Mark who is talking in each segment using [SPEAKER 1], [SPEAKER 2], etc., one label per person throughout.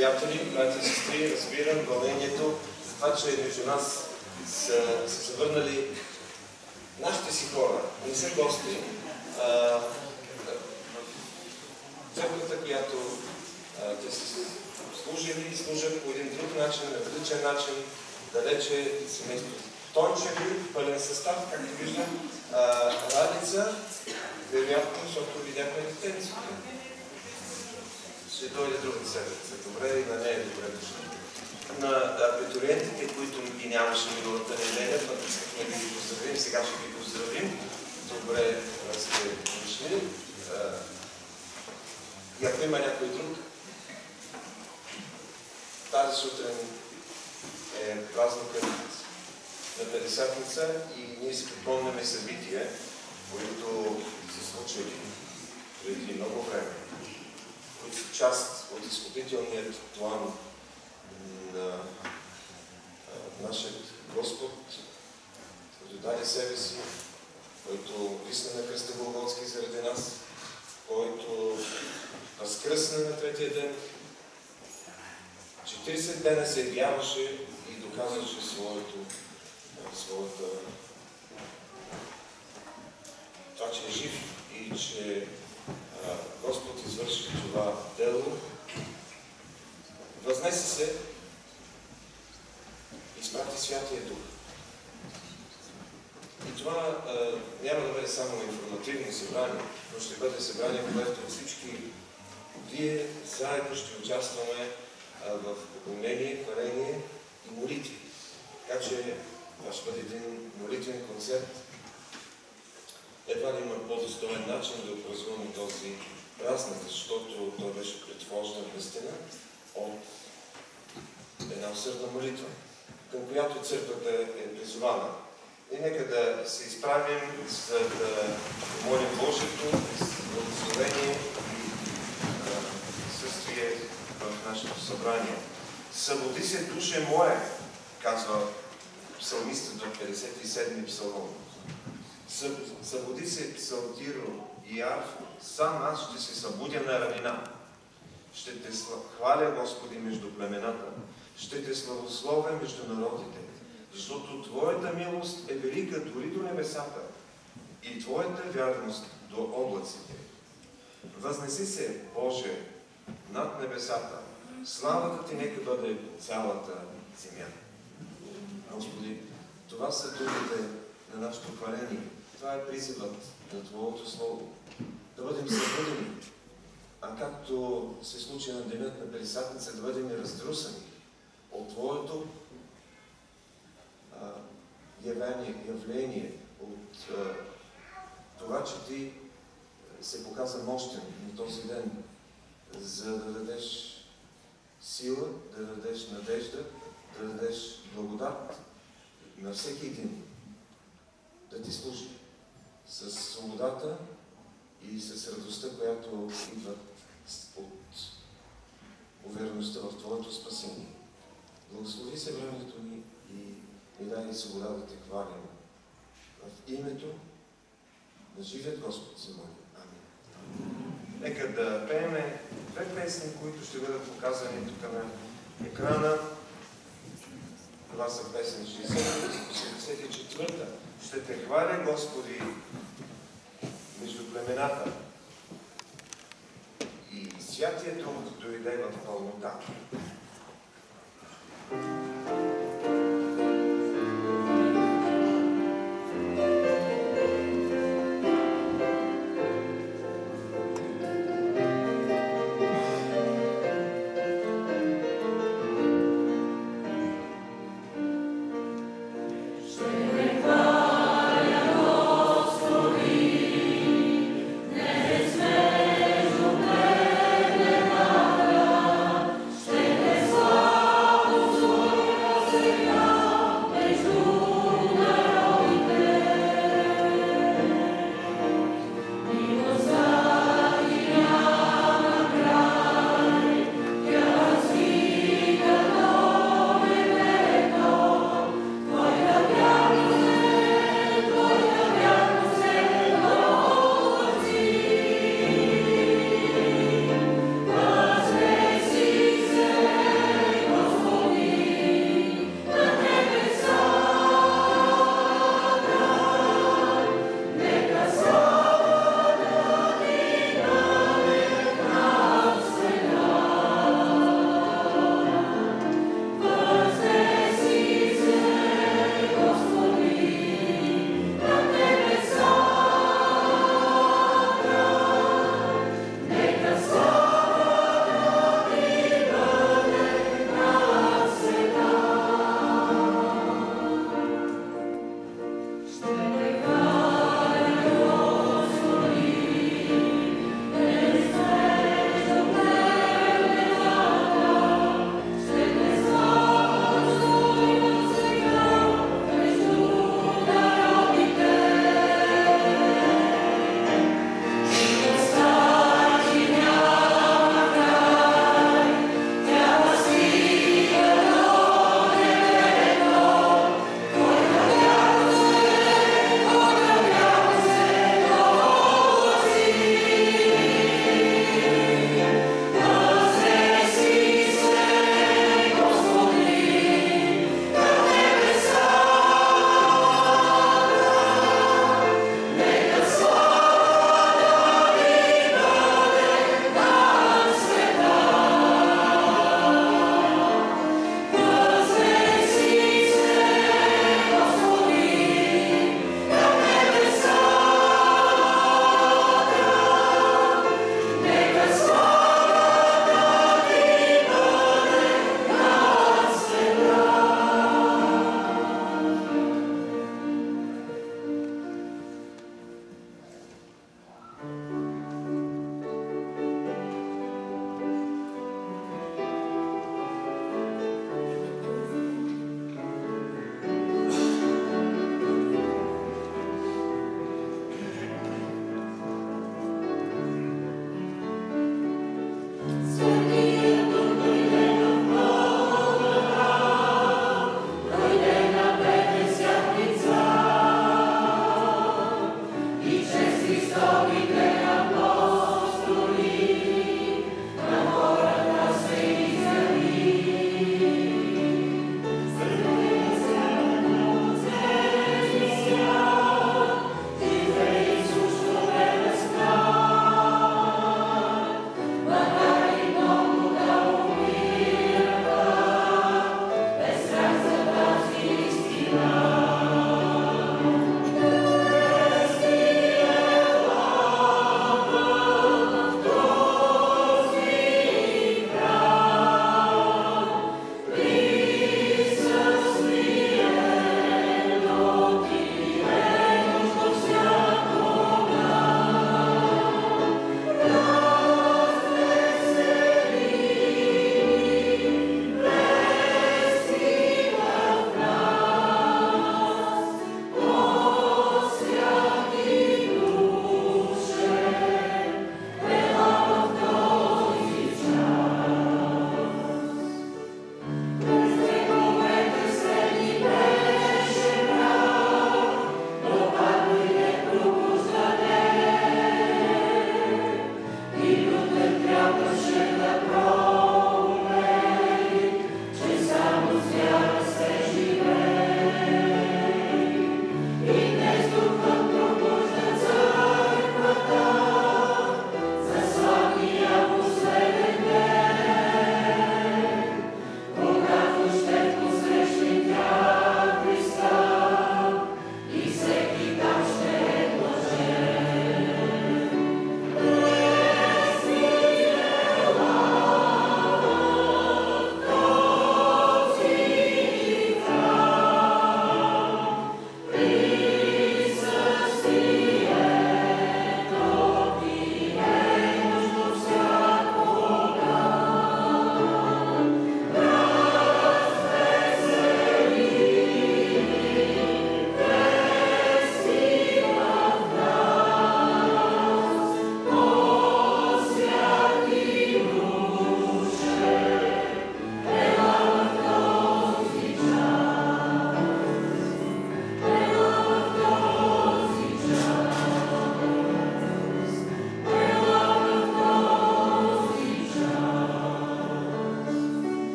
[SPEAKER 1] приятели, братя и сестри, разбирам вълнението за това, че между нас са се завърнали нашите си хора, не са гости. Църквата, която те са служили и служат по един друг начин, на различен начин, далече семейство Тончеви, пълен състав, както виждам, Радица, вероятно, защото видяхме детенците. Ще дойде другата седмица. Добре и на нея добре дошли. На абитуриентите, които ги нямаше миналата неделя, пък искахме да ги поздравим, сега ще ги поздравим. Добре сте дошли. И ако има някой друг, тази сутрин е празникът на Петдесятница и ние си припомняме събития, които се случили преди много време, които са част от изкупителният план на нашия Господ, който даде себе си, който висна на кръста Голготски заради нас, който възкръсна на третия ден. 40 дена се явяваше и доказваше това, че е жив и че Господ извърши това дело. Възнесе се и изпрати Святия Дух. И това няма да бъде само информативно събрание, но ще бъде събрание, което всички вие заедно ще участваме в поклонение, хваление и молитви. Така че това ще бъде един молитвен концерт. Едва ли има по-достоен начин да отпразнуваме този празник, защото той беше предхождан наистина от една усърдна молитва, към която църквата е призована. И нека да се изправим, за да молим Божието благословение и присъствие в нашето събрание. Събуди се, душе моя, казва псалмистът в 57-ми псалом. Събуди се, псалтиро и арфо, сам аз ще се събудя на равнина. Ще те хваля, Господи, между племената. Ще те славословя между народите, защото Твоята милост е велика дори до небесата и Твоята вярност до облаците. Възнеси се, Боже, над небесата. Славата Ти нека бъде цялата земя. Господи, това са думите на нашето хваление. Това е призивът на Твоето Слово. Да бъдем събудени, а както се случи на денят на Петдесятница, да бъдем раздрусани от Твоето явление, от това, че Ти се показа мощен на този ден, за да дадеш сила, да дадеш надежда, да дадеш благодат на всеки един, да Ти служи с свободата и с радостта, която идва от увереността в Твоето спасение. Благослови събранието ни и ни дай свобода да Те хвалим. В името на живият Господ се моли. Амин. Нека да пеем две песни, които ще бъдат показани тук на екрана. Това са песни 60-84. Ще Те хваля, Господи, между племената. И Святия Дух дойде в пълнота.
[SPEAKER 2] Thank you.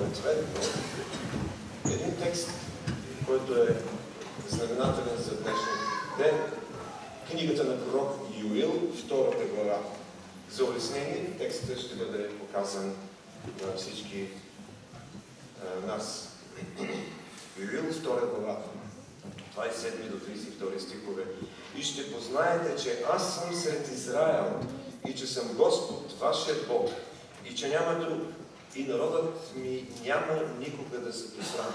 [SPEAKER 1] ответно един текст, който е знаменателен за днешния ден. Книгата на пророк Юил, 2 глава. За улеснение текстът ще бъде показан на всички нас. Юил, 2 глава, 27 до 32 стихове. И ще познаете, че аз съм сред Израел и че съм Господ, вашия Бог, и че няма друг, и народът ми няма никога да се посрами.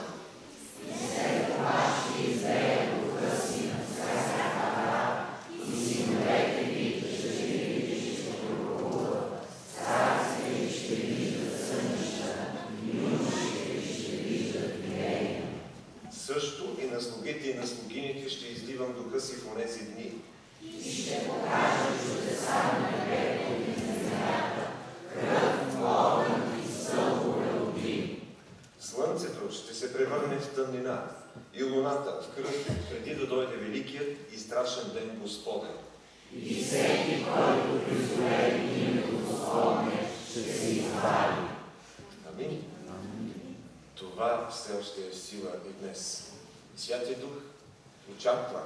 [SPEAKER 1] Също и на слугите и на слугините ще изливам духа си в онези дни. И ще покажа чудеса на небето и на земята, кръв, огън и стълбове от дим. Слънцето ще се превърне в тъмнина и луната в кръв, преди да дойде великият и страшен ден Господен. И всеки, който призове името Господне, ще се извади. Амин. Това все още е сила и днес. Святия Дух очаква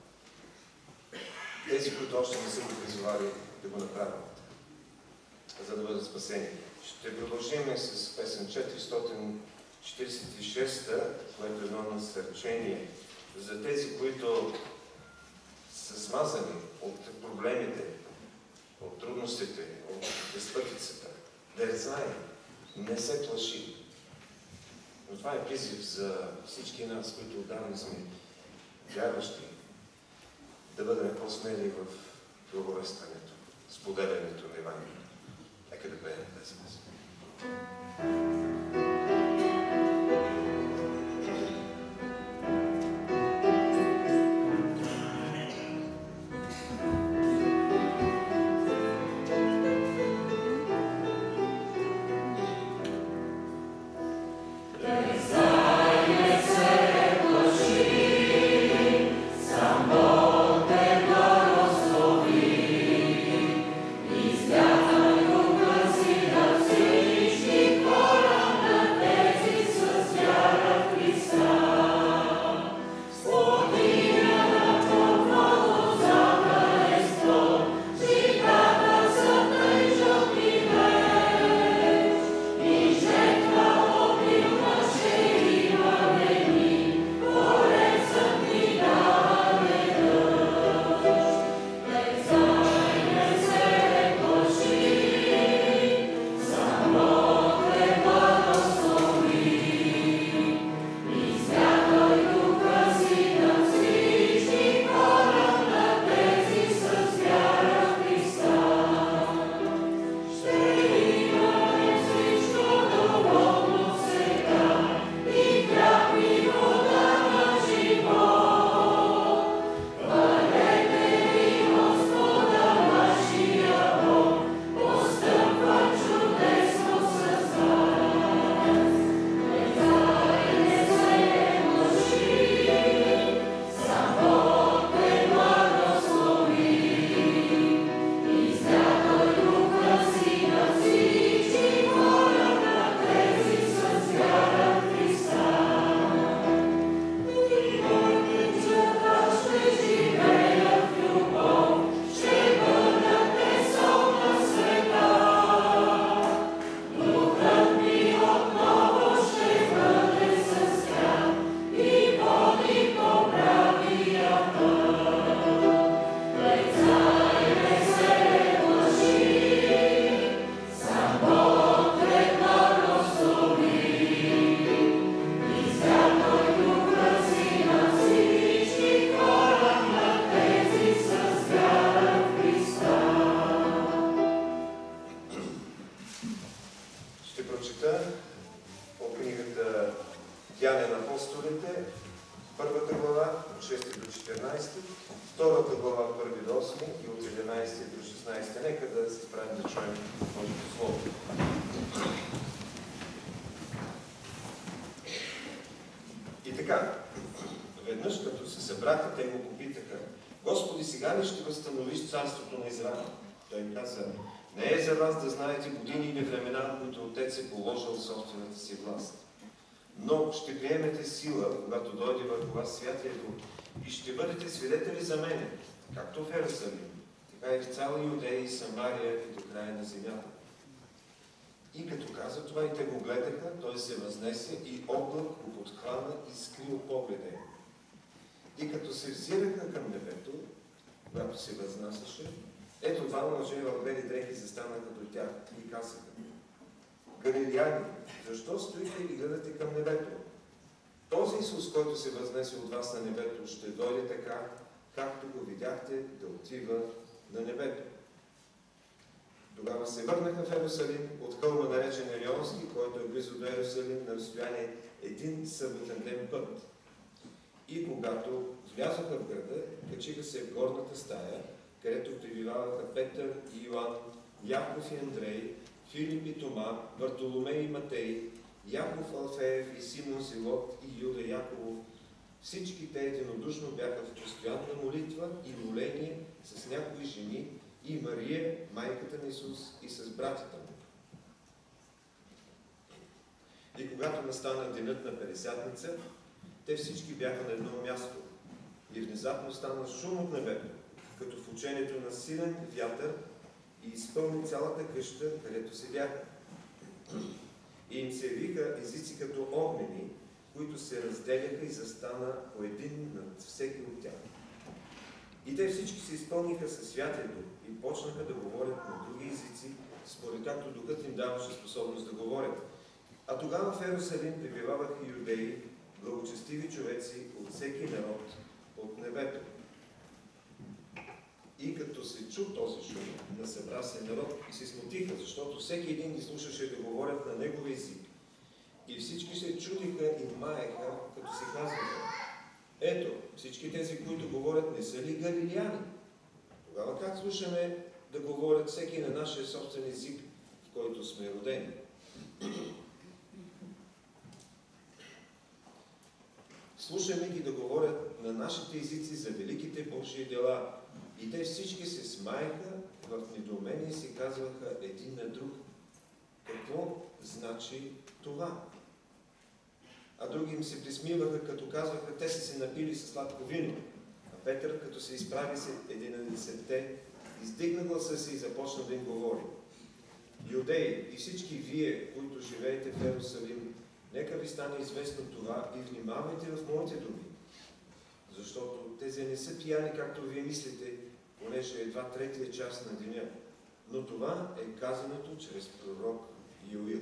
[SPEAKER 1] тези, които още не са го призовали, да го направят, за да бъдат спасени. Ще продължим с песен 446, което е едно насърчение за тези, които са смазани от проблемите, от трудностите, от безпътицата. Да знаем, не се плаши. Но това е призив за всички нас, които отдавна сме вярващи, да бъдем по-смели в благовестването, споделянето на Евангелието. Нека да бъдем тези нас. Не е за вас да знаете години или времена, които Отец е положил в собствената си власт. Но ще приемете сила, когато дойде върху вас Святия Дух, и ще бъдете свидетели за мене, както в Йерусалим, така и в цяла Юдея и Самария и до края на земята. И като каза това, и те го гледаха, той се възнесе и облак го подхвана и скри от погледа им. И като се взираха към небето, когато се възнасяше, ето два мъже в бели дрехи застанаха при тях и казаха: Галилеяни, защо стоите и гледате към небето? Този Исус, който се възнесе от вас на небето, ще дойде така, както го видяхте да отива на небето. Тогава се върнаха в Йерусалим от хълма наречен Елионски, който е близо до Йерусалим, на разстояние един съботен ден път. И когато влязоха в града, качиха се в горната стая, където пребиваваха Петър и Йоан, Яков и Андрей, Филип и Тома, Вартоломей и Матей, Яков Алфеев и Симон Зелот и Юда Яковов. Всички те единодушно бяха в постоянна молитва и моление с някои жени и Мария, майката на Исус, и с братята му. И когато настана денят на Петдесятница, те всички бяха на едно място. И внезапно стана шум от небето, като в учението на силен вятър, и изпълни цялата къща, където се бяха. И им се явиха езици като огнени, които се разделяха и застана по един над всеки от тях. И те всички се изпълниха със Святия Дух и почнаха да говорят на други езици, според както Духът им даваше способност да говорят. А тогава в Йерусалим пребиваваха юдеи, благочестиви човеци от всеки народ от небето. И като се чу този шум, насъбра се народ и се смутиха, защото всеки един ги слушаше да говорят на негов език. И всички се чудиха и маеха, като си казваха: ето, всички тези, които говорят, не са ли галилеяни? Тогава как слушаме да говорят всеки на нашия собствен език, в който сме родени? Слушаме ги да говорят на нашите езици за великите Божии дела. И те всички се смаяха в недоумение и си казваха един на друг: какво значи това? А други им се присмиваха, като казваха: те са се напили със сладко вино. А Петър, като се изправи се 11, издигна гласа си и започна да им говори: Юдеи и всички вие, които живеете в Йерусалим, нека ви стане известно това и внимавайте в моите думи. Защото тези не са пияни, както вие мислите, понеже едва третия час на деня. Но това е казаното чрез пророк Йоил.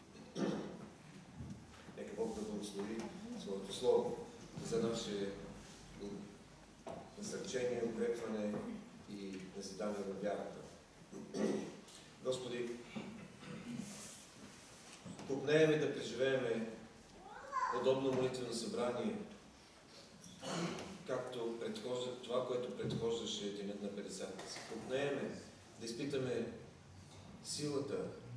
[SPEAKER 1] Нека Бог да благослови своето слово за наше насърчение, укрепване и назидание на вярата. Господи, купнееме да преживееме подобно молитвено събрание, както това, което предхождаше денят на Петдесятница. Купнееме да изпитаме силата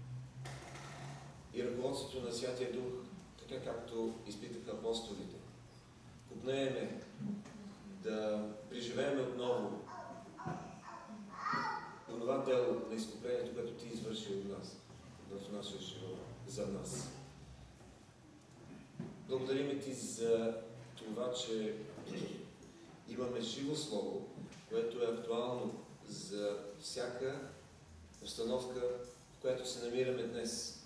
[SPEAKER 1] и ръководството на Святия Дух, така както изпитаха апостолите. Купнееме да преживееме отново онова дело на изкуплението, което Ти извърши от нас, в нашия живот, за нас. Благодарим Ти за това, че имаме живо слово, което е актуално за всяка установка, в която се намираме днес.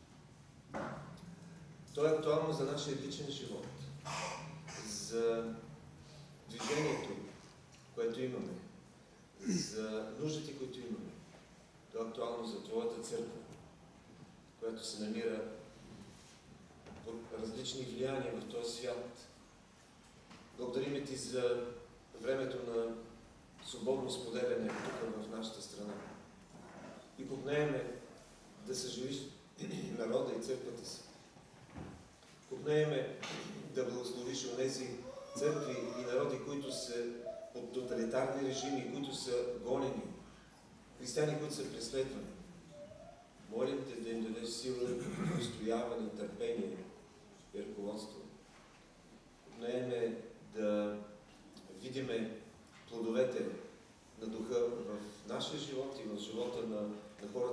[SPEAKER 1] То е актуално за нашия личен живот, за движението, което имаме, за нуждите, които имаме. То е актуално за Твоята църква, която се намира под различни влияния в този свят. Благодарим Ти за времето на свободно споделяне тук в нашата страна. И купнееме да съживиш народа и църквата си. Купнееме да благословиш онези църкви и народи, които са под тоталитарни режими, които са гонени, християни, които са преследвани. Молим Те да им дадеш сила, устояване, търпение и ръководство. Купнееме да видиме плодовете на Духа в нашия живот и в живота на хората,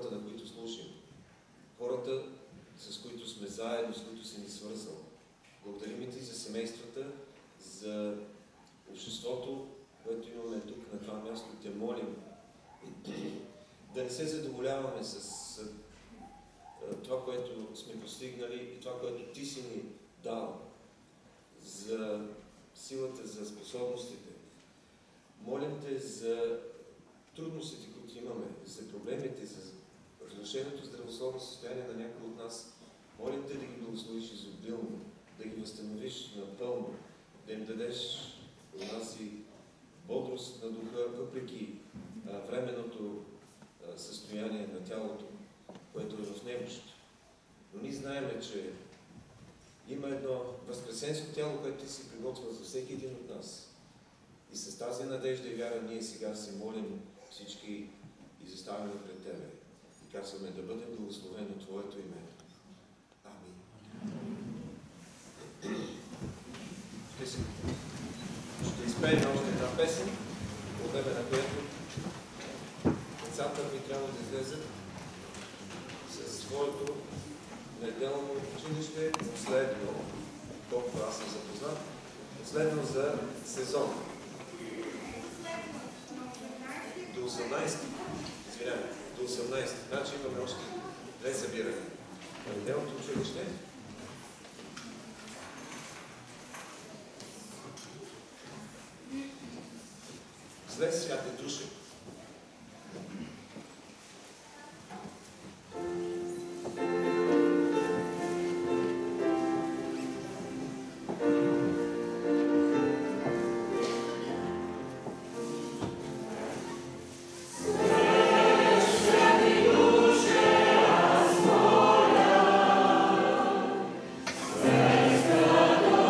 [SPEAKER 1] свързал. Благодарим и ти за семействата, за обществото, което имаме тук на това място. Те молим да не се задоволяваме с това, което сме постигнали и това, което ти си ни дал, за силата, за способностите. Молим те за трудностите, които имаме, за проблемите, за разрушеното здравословно състояние на някой от нас. Молим те да ги благословиш изобилно, да ги възстановиш напълно, да им дадеш онази бодрост на духа, въпреки временното състояние на тялото, което е в немощ. Но ние знаем, че има едно възкресенско тяло, което ти си приготвил за всеки един от нас. И с тази надежда и вяра ние сега се молим всички и заставяме пред Тебе. И казваме да бъде благословено Твоето име. Амин. Ще изпеем още една песен, по време на която децата ми трябва да излезат със своето неделно училище, последно, колкото аз съм запознат, последно за сезон. До 18, извинявайте, до 18. Значи имаме още 2 събирания. На неделното училище зле свят е душен.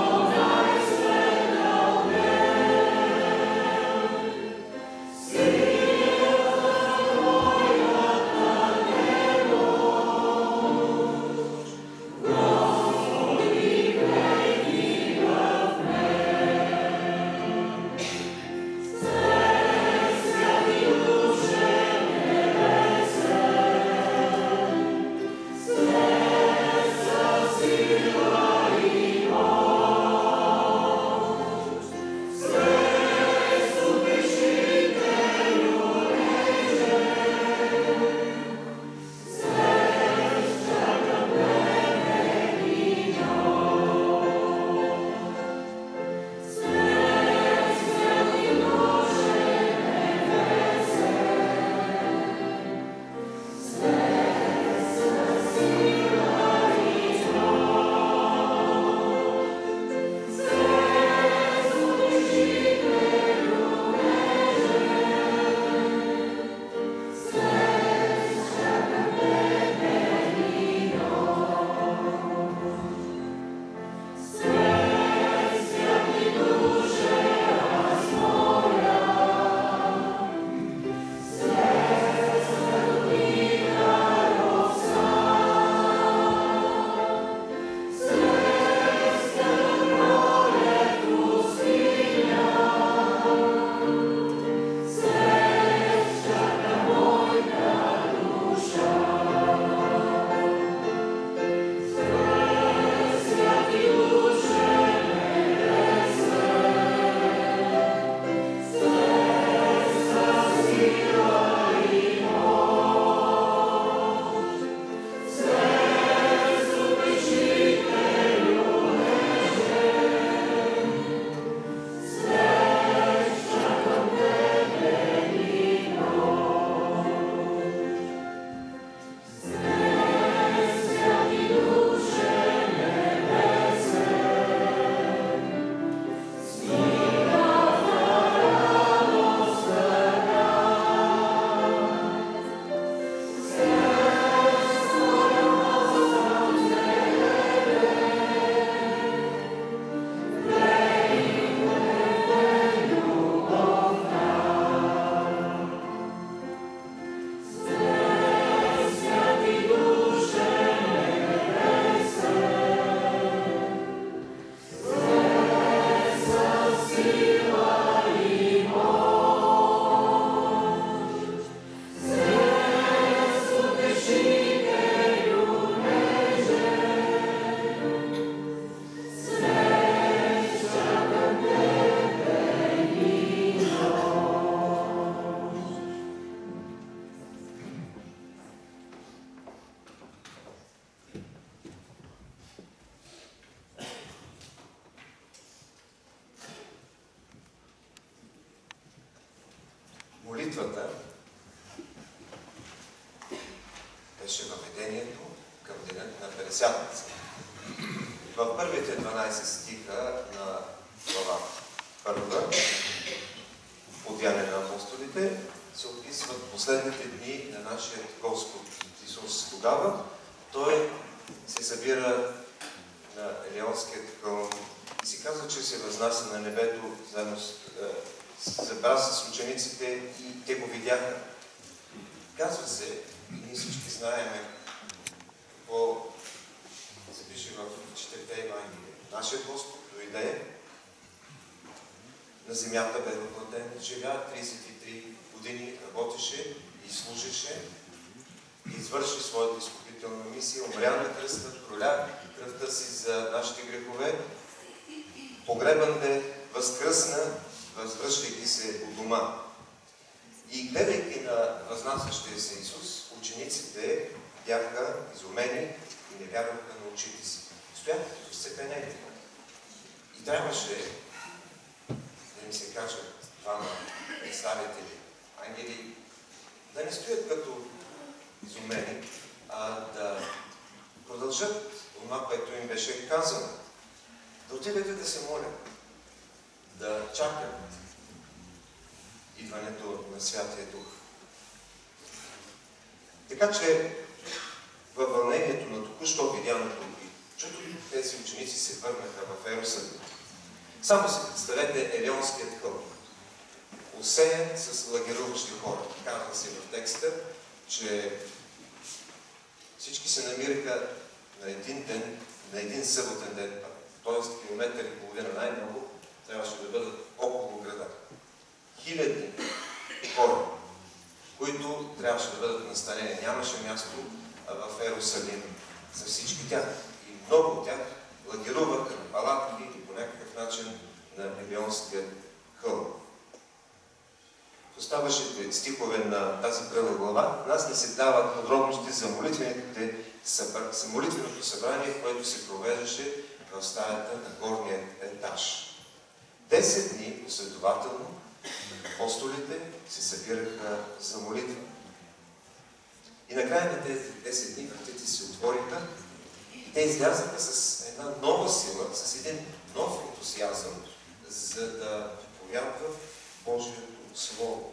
[SPEAKER 2] See
[SPEAKER 1] молитвата беше въведението към денят на Петдесятница. В първите 12 стиха на глава 1 от Деяния на апостолите се описват последните дни на нашия Господ Исус. Тогава Той се събира на Елеонският хълм и си казва, че се възнася на небето, заедно събра с учениците и те го видяха. Казва се, и ние всички знаем какво се пише в четирите Евангелия. Нашият Господ дойде на земята, бе въплатен, живя 33 години, работеше и служеше, извърши своята изкупителна мисия, умря на кръста, проля кръвта си за нашите грехове, погребан бе, възкръсна, възвръщайки се у дома. И гледайки на възнасящия се Исус, учениците бяха изумени и не вярваха на очите си. Стояха като вцепенени. И трябваше да им се кажат двама представители, ангели, да не стоят като изумени, а да продължат това, което им беше казано. Да отидете да се молят, да чакат идването на Святия Дух. Така че във вълнението на току-що видяното и чуто тези ученици се върнаха в Ерусалим. Само си представете Елеонският хълм, усеян с лагеруващи хора. Казва се в текста, че всички се намираха на един ден, на един съботен ден, т.е. километър и половина най-много, трябваше да бъдат около града. Хиляди хора, които трябваше да бъдат настанени. Нямаше място в Ерусалим за всички тях. И много от тях лагеруваха на палатки и по някакъв начин на Елеонския хълм. В оставащите стихове на тази първа глава нас не се дават подробности за молитвеното събрание, което се провеждаше в стаята на горния етаж. 10 дни последователно апостолите се събираха за молитва. И накрая на тези 10 дни вратите се отвориха и те излязаха с една нова сила, с един нов ентусиазъм, за да повярват Божието Слово.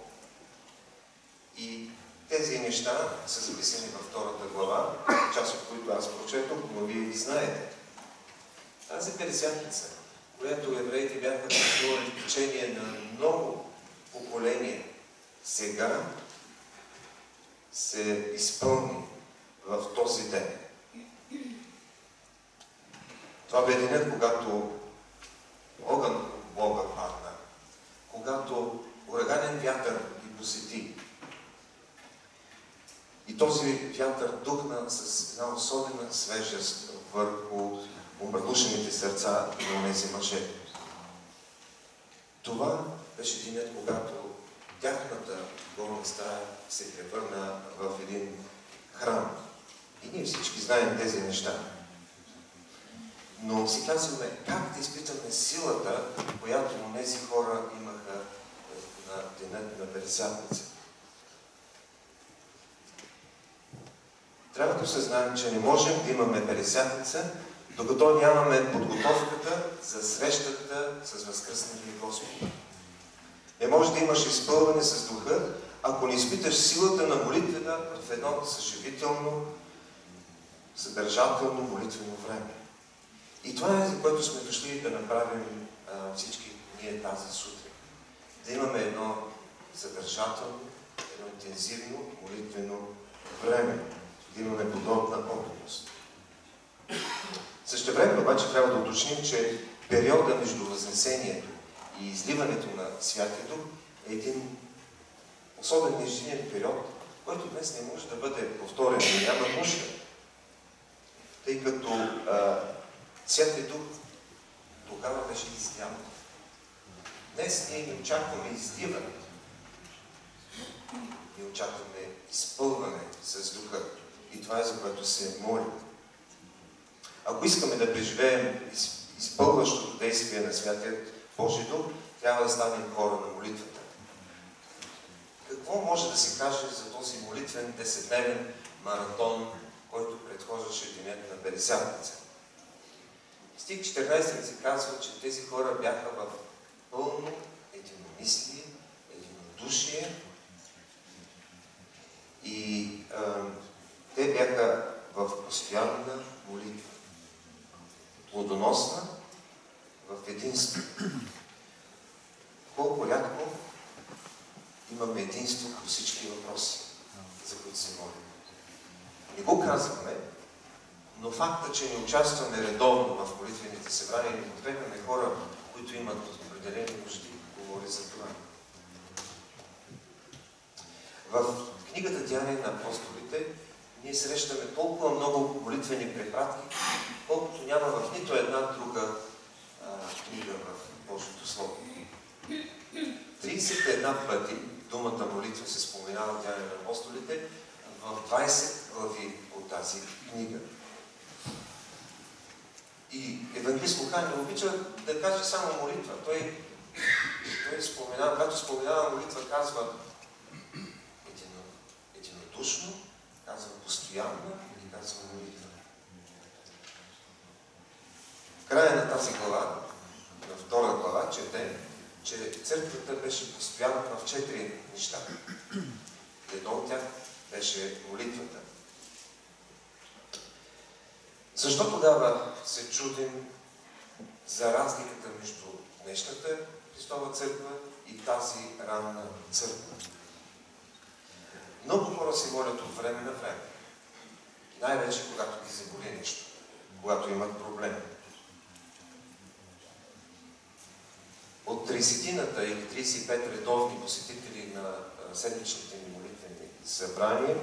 [SPEAKER 1] И тези неща са записани във втората глава, част от които аз прочетох, но вие ги знаете. Тази Петдесятница, която евреите бяха преживели в течение на много поколения, сега се изпълни в този ден. Това бе денят, когато огън от Бога падна, когато ураганен вятър ги посети. И този вятър духна с една особена свежест върху умърдушените сърца на тези мъже. Това беше денят, когато тяхната горна стая се превърна в един храм. И ние всички знаем тези неща. Но си казваме, как да изпитаме силата, която тези хора имаха на денят на Петдесятница. Трябва да осъзнаем, че не можем да имаме Петдесятница, докато нямаме подготовката за срещата с възкръсналия Господ. Не може да имаш изпълване с духа, ако не изпиташ силата на молитвата в едно съживително, съдържателно молитвено време. И това е, за което сме дошли да направим всички ние тази сутрин. Да имаме едно съдържателно, едно интензивно молитвено време. Да имаме подобна опитност. Същевременно обаче трябва да уточним, че периода между Възнесението и изливането на Святия Дух е един особен междинен период, който днес не може да бъде повторен и няма нужда. Тъй като Святия Дух тогава беше излян. Днес ние не очакваме изливане. Ние очакваме изпълване с Духа. И това е, за което се молим. Ако искаме да преживеем изпълващото действие на Святия Божи Дух, трябва да станем хора на молитвата. Какво може да се каже за този молитвен 10-дневен маратон, който предхождаше денят на Петдесятница? Стих 14 се казва, че тези хора бяха в пълно единомислие, единодушие и те бяха в постоянна молитва. Плодоносна в единство. Колко рядко имаме единство по всички въпроси, за които се молим. Не го казваме, но факта, че не участваме редовно в молитвените събрания и не подкрепяме хора, които имат определени нужди, говори за това. В книгата Деяния на апостолите ние срещаме толкова много молитвени препратки, колкото няма в нито една друга книга в Божието Слово. 31 пъти думата молитва се споменава в Деяния на апостолите в 20 глави от тази книга. И евангелист Лука не обича да каже само молитва. Той споменава, когато споменава молитва, казва единодушно, казва постоянно и казва молитва. В края на тази глава, на втора глава, четем, че църквата беше постоянна в 4 неща. Едно от тях беше молитвата. Защо тогава се чудим за разликата между днешната Христова църква и тази ранна църква? Много хора се молят от време на време. Най-вече когато ги заболи нещо, когато имат проблем. От 30-ната или 35 редовни посетители на седмичните ни молитвени събрания,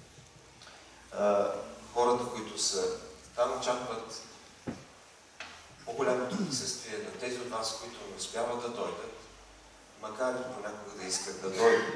[SPEAKER 1] хората, които са там, очакват по-голямото присъствие на тези от вас, които не успяват да дойдат, макар и понякога да искат да дойдат.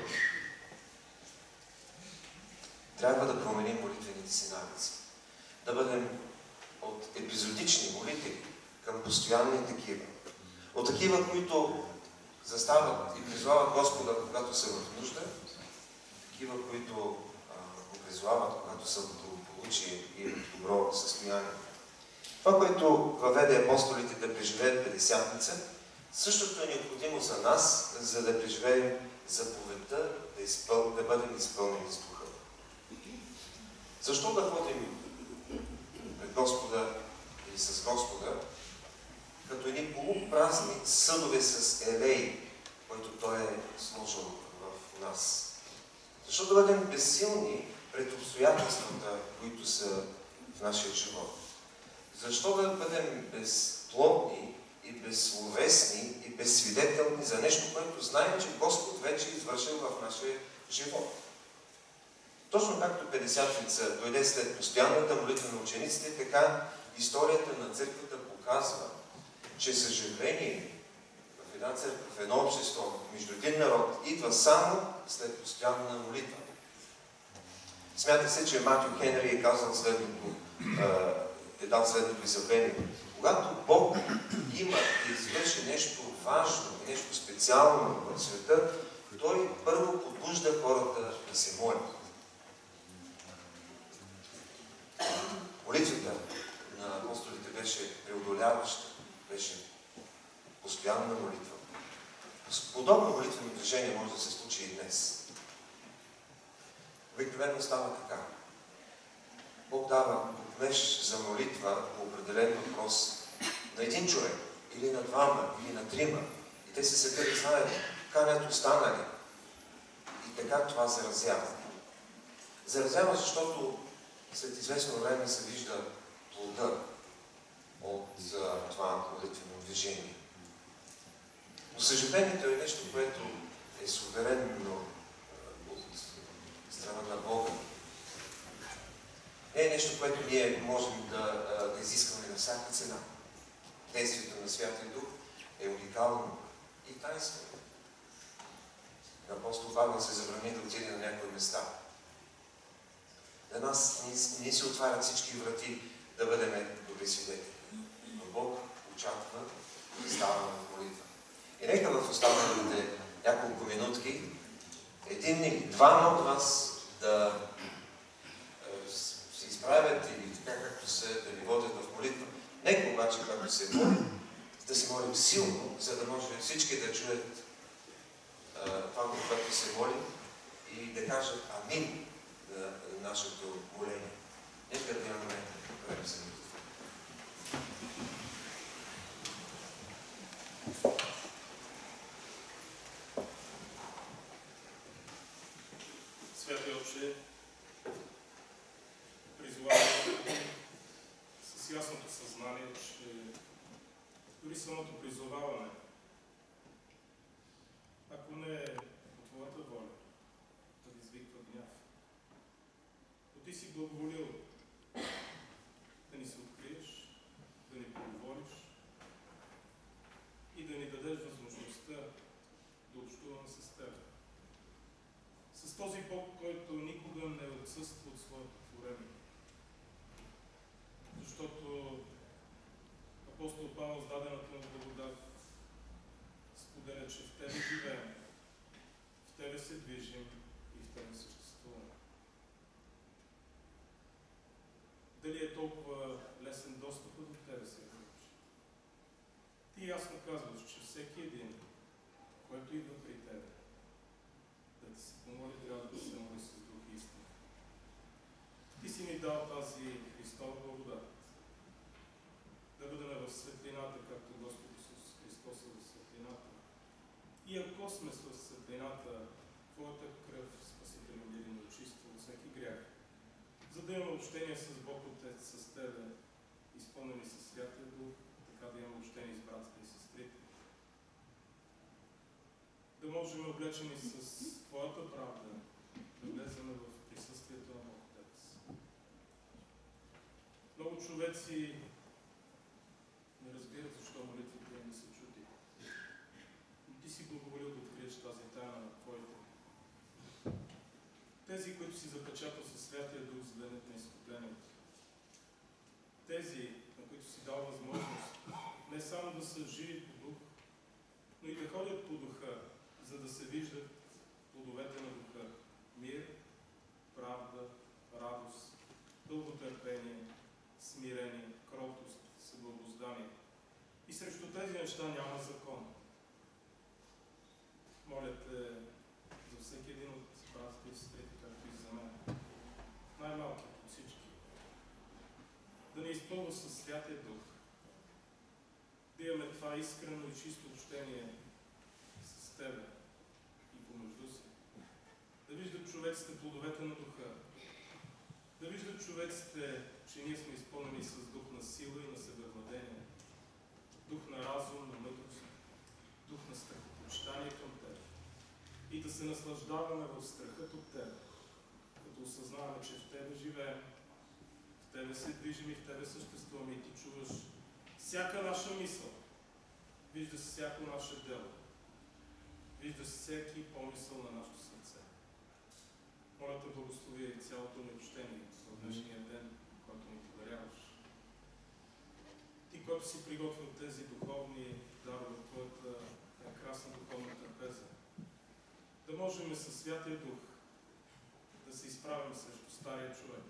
[SPEAKER 1] Трябва да променим молитвените си навици. Да бъдем от епизодични молители към постоянни такива. От такива, които застават и призовават Господа, когато са в нужда, такива, които го призовават, когато са в благополучие и в добро състояние. Това, което въведе апостолите да преживеят Петдесятница, същото е необходимо за нас, за да преживеем заповедта да бъдем изпълнени с Духа. Защо да ходим пред Господа или с Господа, като едни полупразни съдове с елей, който Той е сложил в нас? Защо да бъдем безсилни пред обстоятелствата, които са в нашия живот? Защо да бъдем безплодни и безсловесни и безсвидетелни за нещо, което знаем, че Господ вече е извършил в нашия живот? Точно както Петдесятница дойде след постоянната молитва на учениците, така историята на църквата показва, че съжаление в една църква, в едно общество, между един народ, идва само след постоянна молитва. Смята се, че Матю Хенри е казал следното изявление. Когато Бог има да извърши нещо важно, нещо специално в света, Той първо подбужда хората да се молят. Молитвата на апостолите беше преодоляваща, беше постоянна молитва. Подобно молитвено движение може да се случи и днес. Обикновено става така. Бог дава днес за молитва по определен въпрос на един човек, или на двама, или на трима. И те се събират заедно, канят останали. И така това заразява. Заразява, защото след известно време се вижда плода от това молитвено движение. Но съжалението е нещо, което е суверенно от страна на Бога. Не е нещо, което ние можем да изискаме на всяка цена. Действието на Святия Дух е уникално и тайнствено. На апостол Павел се забрани да отиде на някои места. За нас не се отварят всички врати да бъдем добри свидетели. Но Бог очаква да ставаме в молитва. И нека в останалите няколко минутки един или двама от вас да се изправят или така както се да ви водят в молитва. Нека обаче, когато се молим, да се молим силно, за да може всички да чуят това, когато се молим и да кажат амин на нашето моление. Нека да имаме време за молитва.
[SPEAKER 2] Свети Отче, призоваваме с ясното съзнание, че дори самото призоваване, ако не е по Твоята воля, да извиква гняв, но Ти си благоволил да ни се откриеш, да ни поговориш и да ни дадеш възможността да общуваме с Теб. С този Бог, който никога не отсъства от своето творение. Защото апостол Павел с дадената му благодат споделя, че в Тебе живеем, в Тебе се движим и в Тебе съществуваме. Дали е толкова лесен достъп до Тебе, Свети Отче? Ти ясно казваш, че всеки един, който идва при Тебе, да ти се помоли, трябва да се моли с дух и истина. Ти си ни дал тази Христова благодат. Да бъдем в светлината, както Господ Исус Христос е в светлината. И ако сме в светлината, Твоята кръв, спасително мир ни очиства от всеки грях. За да имаме общение с Бог Отец, с Тебе, изпълнени със Святия Дух, така да имаме общение с братите и сестрите. Да можем облечени с Твоята правда, да влезем в присъствието на Бог Отец. Много човеци не разбират защо молитвите им не са чути. Но Ти си благоволил да откриеш тази тайна на Твоите. Тези, които си запечатал със Святия Дух, за да не на изкуплението. Тези, на които си дал възможност не само да са живи по дух, но и да ходят по духа, за да се виждат плодовете на духа. Мир, правда, радост, дълготърпение, смирение, кротост, съблагоздание. И срещу тези неща няма закон. Моля Те за всеки един от братите и сестрите, както и за мен. Най-малкият от всички. Да ни изпълва със Святия Дух. Да имаме това искрено и чисто общение с Тебе и помежду си. Да виждат човеците плодовете на духа. Да виждат човеците, че ние сме изпълнени с дух на сила и на себевладение. Дух на разум, на мъдрост. Дух на страхопочитание към Тебе. И да се наслаждаваме в страхът от Тебе. Като осъзнаваме, че в Тебе живеем, в Тебе се движим и в Тебе съществуваме и Ти чуваш всяка наша мисъл. Виждаш всяко наше дело. Виждаш всеки помисъл на нашето сърце. Моля Те благослови цялото ни общение в днешния ден, който ни подаряваш. Ти, който си приготвил тези духовни дарове, Твоята прекрасна духовна трапеза, да можем със Святия Дух да се изправим срещу стария човек,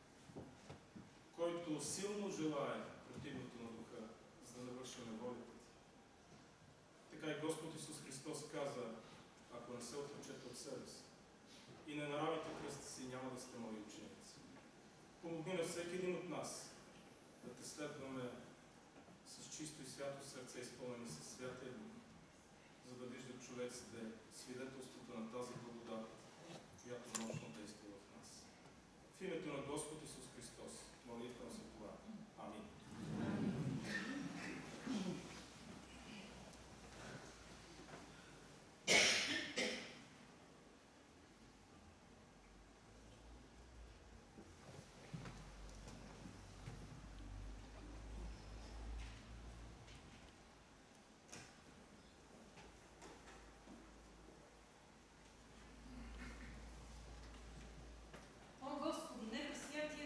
[SPEAKER 2] който силно желае противното на духа, за да навършим волята Ти. Така и Господ Исус Христос каза, ако не се отречете от себе си и не наравите кръста си, няма да сте мои ученици. Помогни на всеки един от нас да Те следваме с чисто и свято сърце, изпълнени със Святия Дух, за да виждат човеците свидетелството на тази благодат, която мощно действа в нас. В името на Господ Исус Христос, молитвам за това. Амин.
[SPEAKER 3] О, Господи, нека Святия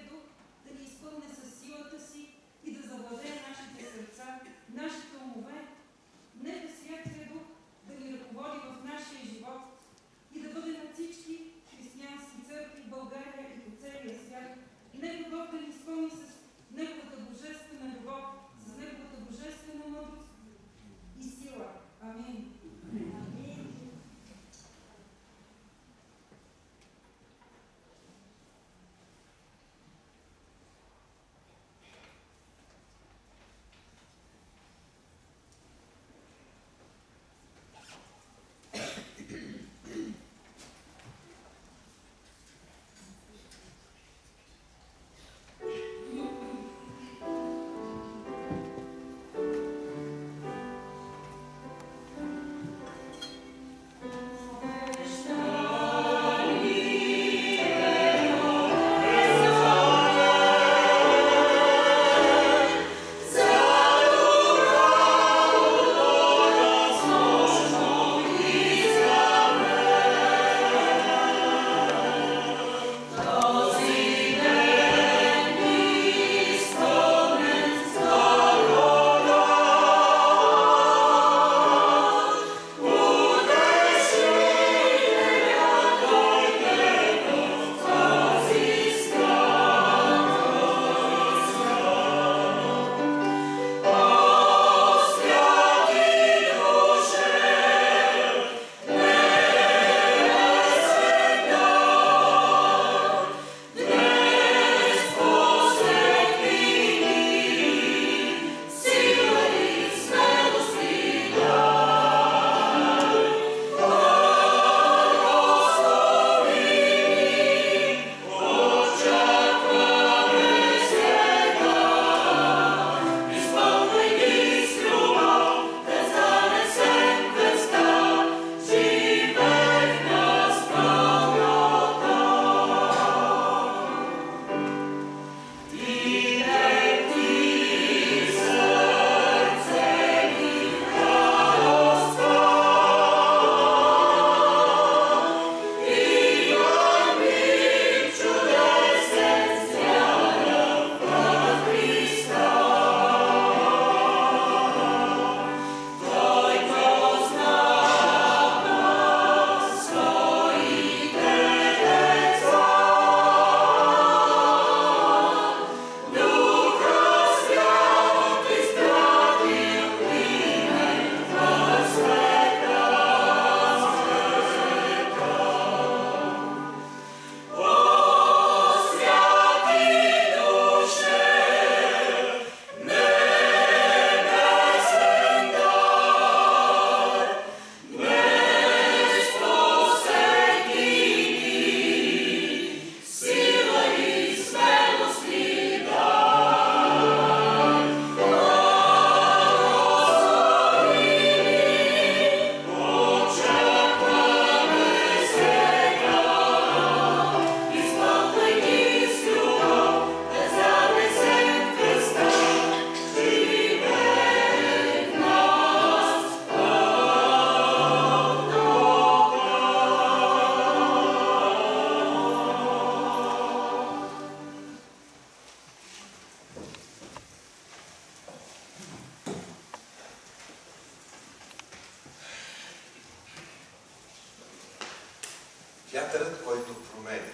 [SPEAKER 1] Вятърът, който променя.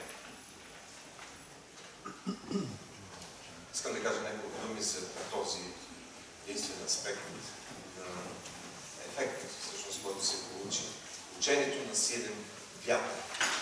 [SPEAKER 1] Искам да кажа няколко думи за този единствен аспект на ефект, всъщност, който се получи. Учението на силен вятър.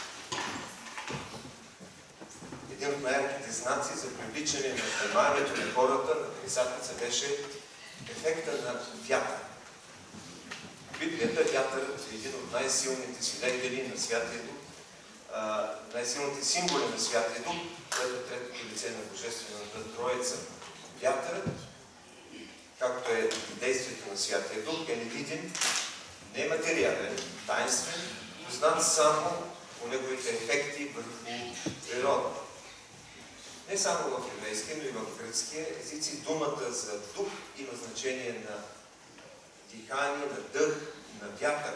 [SPEAKER 1] Един от най-ярките знаци за привличане на вниманието на хората на Тридесятница беше ефекта на вятър. В Библията вятърът е един от най-силните свидетели на Святия Дух, най-силните символи на Святия Дух, което е третото лице на Божествената Троица. Вятърът, както е действието на Святия Дух, е невидим, нематериален, таинствен, познат само по неговите ефекти върху природа. Не само в еврейския, но и в гръцкия езици думата за дух има значение на дихание, на дъх, на вятър.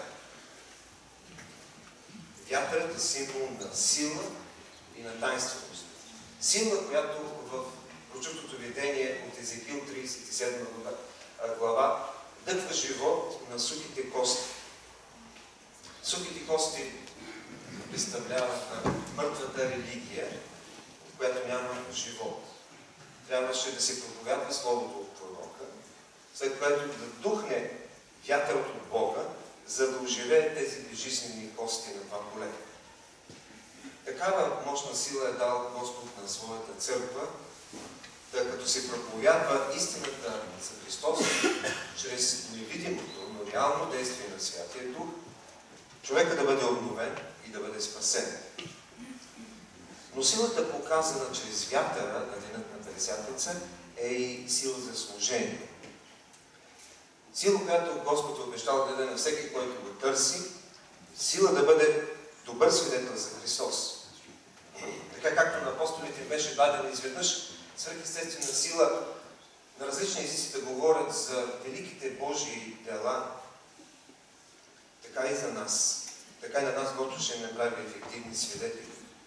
[SPEAKER 1] Вятърът е символ на сила и на таинственост. Сила, която в прочутото видение от Езекил 37 глава дъхва живот на сухите кости. Сухите кости представляват мъртвата религия, в която няма живот. Трябваше да се проповядва словото от пророка, след което да духне вятърът от Бога, за да оживее тези безжизнени кости на това поле. Такава мощна сила е дал Господ на своята църква, да като се проповядва истината за Христос, чрез невидимото, но реално действие на Святия Дух, човека да бъде обновен и да бъде спасен. Но силата, показана чрез вятъра на денят на Петдесятница, е и сила за служение. Сила, която Господ е обещал да даде на всеки, който го търси, сила да бъде добър свидетел за Христос. Така както на апостолите беше дадена изведнъж свръхестествена сила на различни езици да говорят за великите Божии дела, така и за нас. Така и на нас Господ ще направи ефективни свидетели.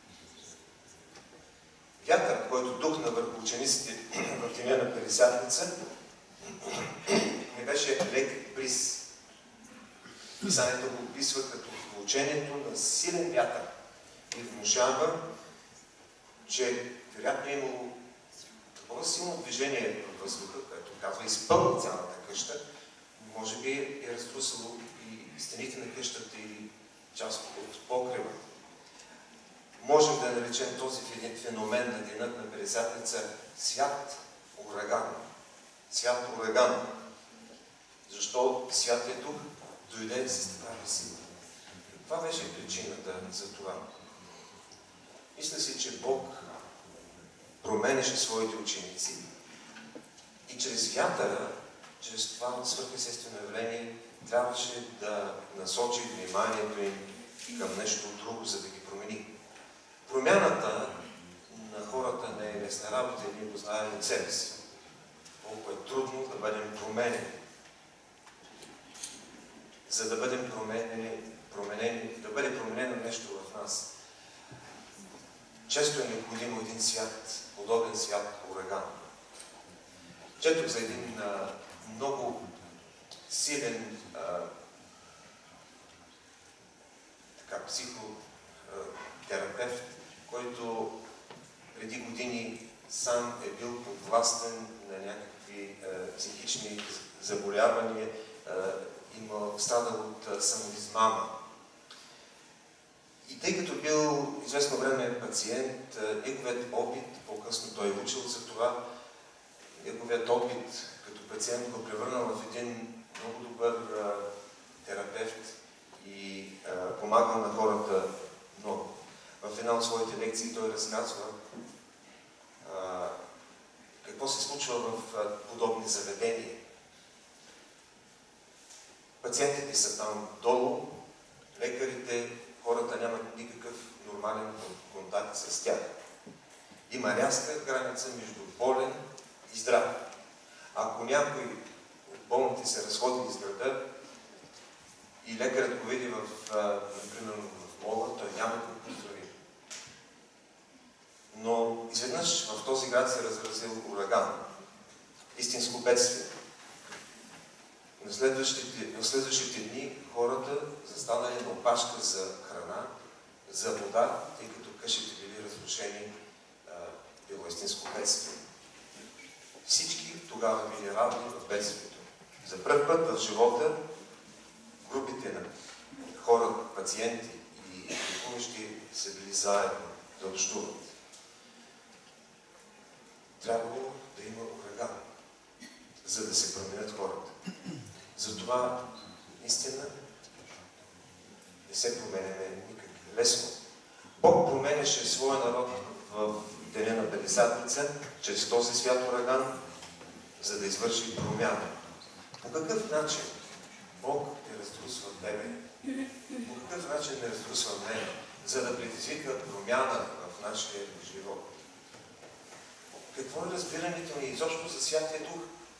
[SPEAKER 1] Вятър, който духна върху учениците в деня на Петдесятница, не беше лек бриз. Писанието го описва като получението на силен вятър и внушава, че вероятно е имало такова силно движение във въздуха, което казва изпълни цялата къща, може би е разтрусало и стените на къщата или част от покрива. Можем да наречем този феномен на денят на Петдесятница свят ураган. Свят ураган. Защо Святия Дух дойде с такава сила? Това беше причината за това. Мисля си, че Бог променяше своите ученици и чрез вятъра, чрез това свръхестествено явление, трябваше да насочи вниманието им към нещо друго, за да ги промени. Промяната на хората не е лесна работа и ние го знаем от себе си. Колко е трудно да бъдем променени. За да бъдем променени, да бъде променено нещо в нас. Често е необходимо един свят, подобен свят ураган. Четох за един много силен психотерапевт, който преди години сам е бил подвластен на някакви психични заболявания, страдал от самоизмама. И тъй като бил известно време пациент, неговият опит, по-късно той е учил за това, неговият опит като пациент го превърнал в един много добър терапевт и помагал на хората много. В една от своите лекции той разказва какво се случва в подобни заведения. Пациентите са там долу, лекарите, хората нямат никакъв нормален контакт с тях. Има рязка граница между болен и здрав. Ако някой от болните се разходи из града и лекарът го види например, в мола, той няма да го поздрави. Но изведнъж в този град се разразил ураган. Истинско бедствие. На следващите дни хората застанали на опашка за храна за вода, тъй като къщите били разрушени, било истинско бедствие. Всички тогава били равни в бедствието. За пръв път в живота групите на хора, пациенти и лекуващи са били заедно да общуват. Трябвало да има ураган, за да се променят хората. Затова наистина не се променяме никак лесно. Бог променяше своя народ в деня на Петдесатница, чрез този свят ураган, за да извърши промяна. По какъв начин Бог не разтрусва тебе? По какъв начин не разтрусва мен, за да предизвика промяна в нашия живот? Какво е разбирането ни изобщо за Святия Дух?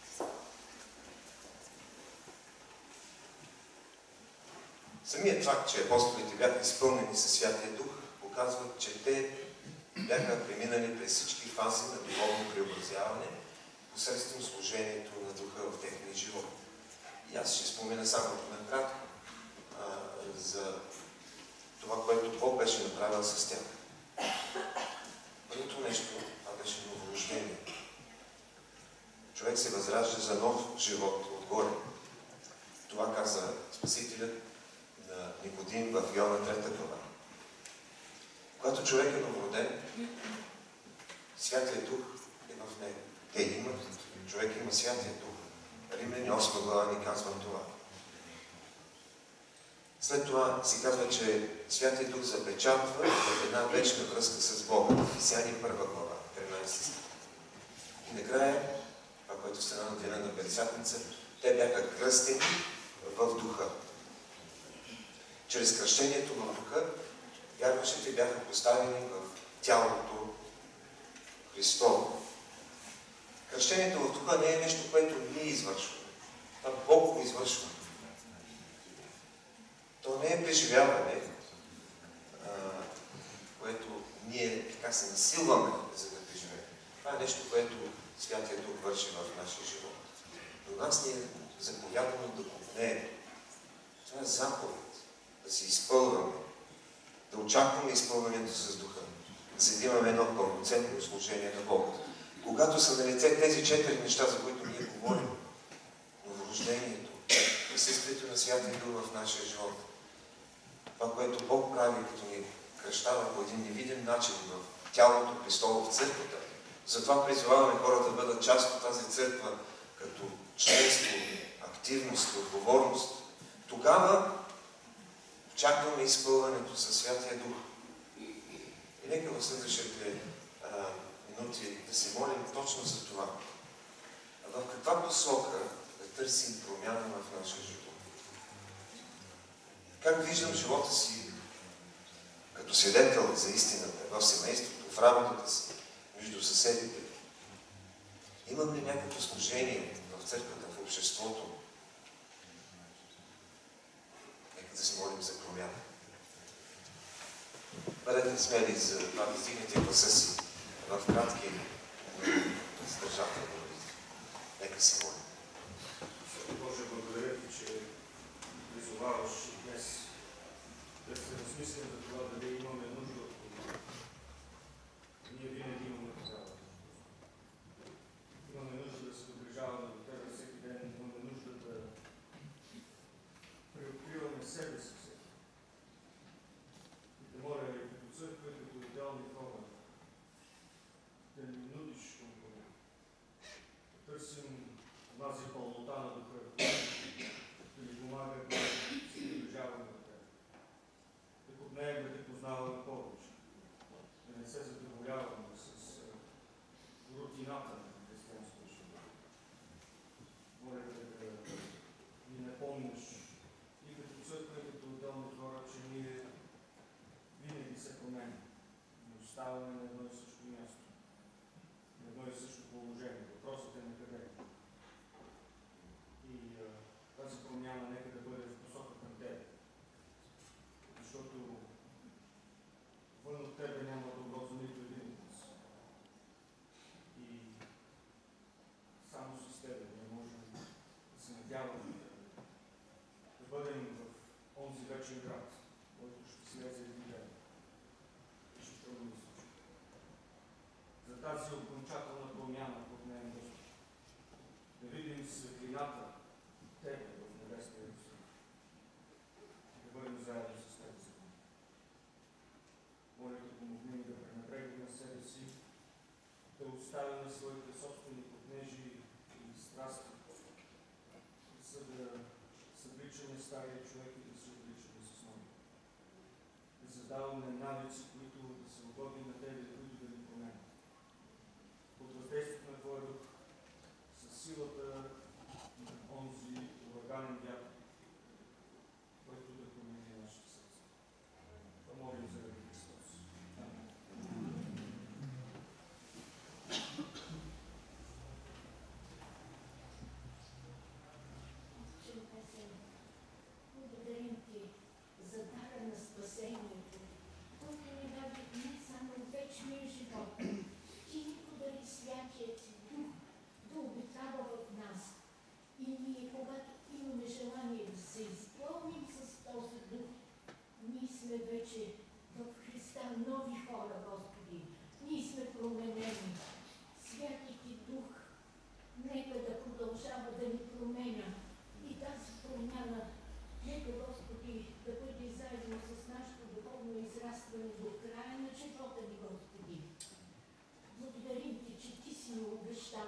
[SPEAKER 1] Самият факт, че апостолите бяха изпълнени със Святия Дух, показват, че те бяха преминали през всички фази на духовно преобразяване посредством служението на Духа в техния живот. И аз ще спомена само накратко за това, което Бог беше направил с тях. Първото нещо, това беше новорождение. Човек се възражда за нов живот отгоре. Това каза Спасителят на Никодим в Йоанна 3 глава. Когато човек е новороден, Святия Дух е в него. Те имат, човек има Святия Дух. Римляни 8 глава ни казва това. След това се казва, че Святия Дух запечатва в една вечна връзка с Бога. Ефесяни 1 глава, 13 стих. И накрая, това, което стана на деня на Петдесатница, те бяха кръстени в Духа. Чрез кръщението в Духа, вярващите бяха поставени в тялото Христово. Кръщението в Духа не е нещо, което ние извършваме. Това Бог го извършва. То не е преживяване, което ние така се насилваме, за да преживеем. Това е нещо, което Святия Дух върши в нашия живот. Но нас ни е заповядано да купнеем. Това е заповед. Да се изпълваме. Да очакваме изпълването с Духа. За да имаме едно пълноценно служение на Бога. Когато са налице тези 4 неща, за които ние говорим, новорождението, присъствието на Святия Дух в нашия живот, това, което Бог прави, като ни кръщава по един невидим начин в тялото Христово в църквата, затова призоваваме хората да бъдат част от тази църква, като членство, активност, отговорност. Тогава очакваме изпълването със Святия Дух. И нека в следващите минути да се молим точно за това. В каква посока да търсим промяна в нашия живот? Как виждам живота си като свидетел за истината, в семейството, в работата си, между съседите? Имам ли някакво служение в църквата, в обществото? Нека да се молим за промяна. Бъдете смели за това да стигнете гласа си в кратки съдържателни молитви. Нека се молим.
[SPEAKER 3] Боже, благодаря ти, че призоваваш днес да се размислим за това дали имаме нужда от това. Ние винаги имаме такава. Имаме нужда да се доближаваме до Тебе всеки ден, имаме нужда да преоткриваме себе си всеки. И да моля и като църква, и като отделни хора, да ни нудиш към това. Да търсим онази пълнота на Духа, да ни помага да се доближаваме до Тебе. Да купнеем да Те познаваме повече. Да не се задоволяваме с рутината на християнското живот. Моля да ни напомниш и като църква, и като отделни хора, че ние винаги се променим. Не оставаме на едно и също място. На едно и също положение. Въпросът е на къде. И тази промяна нека да бъде в посока към Тебе. Защото вън от Тебе няма добро за нито един от нас. И само с Тебе ние можем да се надяваме да бъдем в онзи вечен град, който ще слезе един ден. стария човек и да се обличаме с нови. Да създаваме навици, които да са угодни на Тебе, които да ни променят. Под въздействието на Твоя дух, със силата на онзи ураганен вятър, който да промени нашите сърца. Да молим заради Христос. Амин.
[SPEAKER 4] Благодарим Ти за дара на спасението, който ни даде не само вечния живот. Ти ни подари Святият Ти Дух да обитава в нас. И ние, когато имаме желание да се изпълним с този Дух, ние сме вече в Христа нови хора, Господи. Ние сме променени. Святият Ти Дух нека да продължава да ни променя. И тази промяна, нека, Господи, да бъде заедно с нашето духовно израстване до края на живота ни, Господи. Благодарим Ти, че Ти си ни обещал,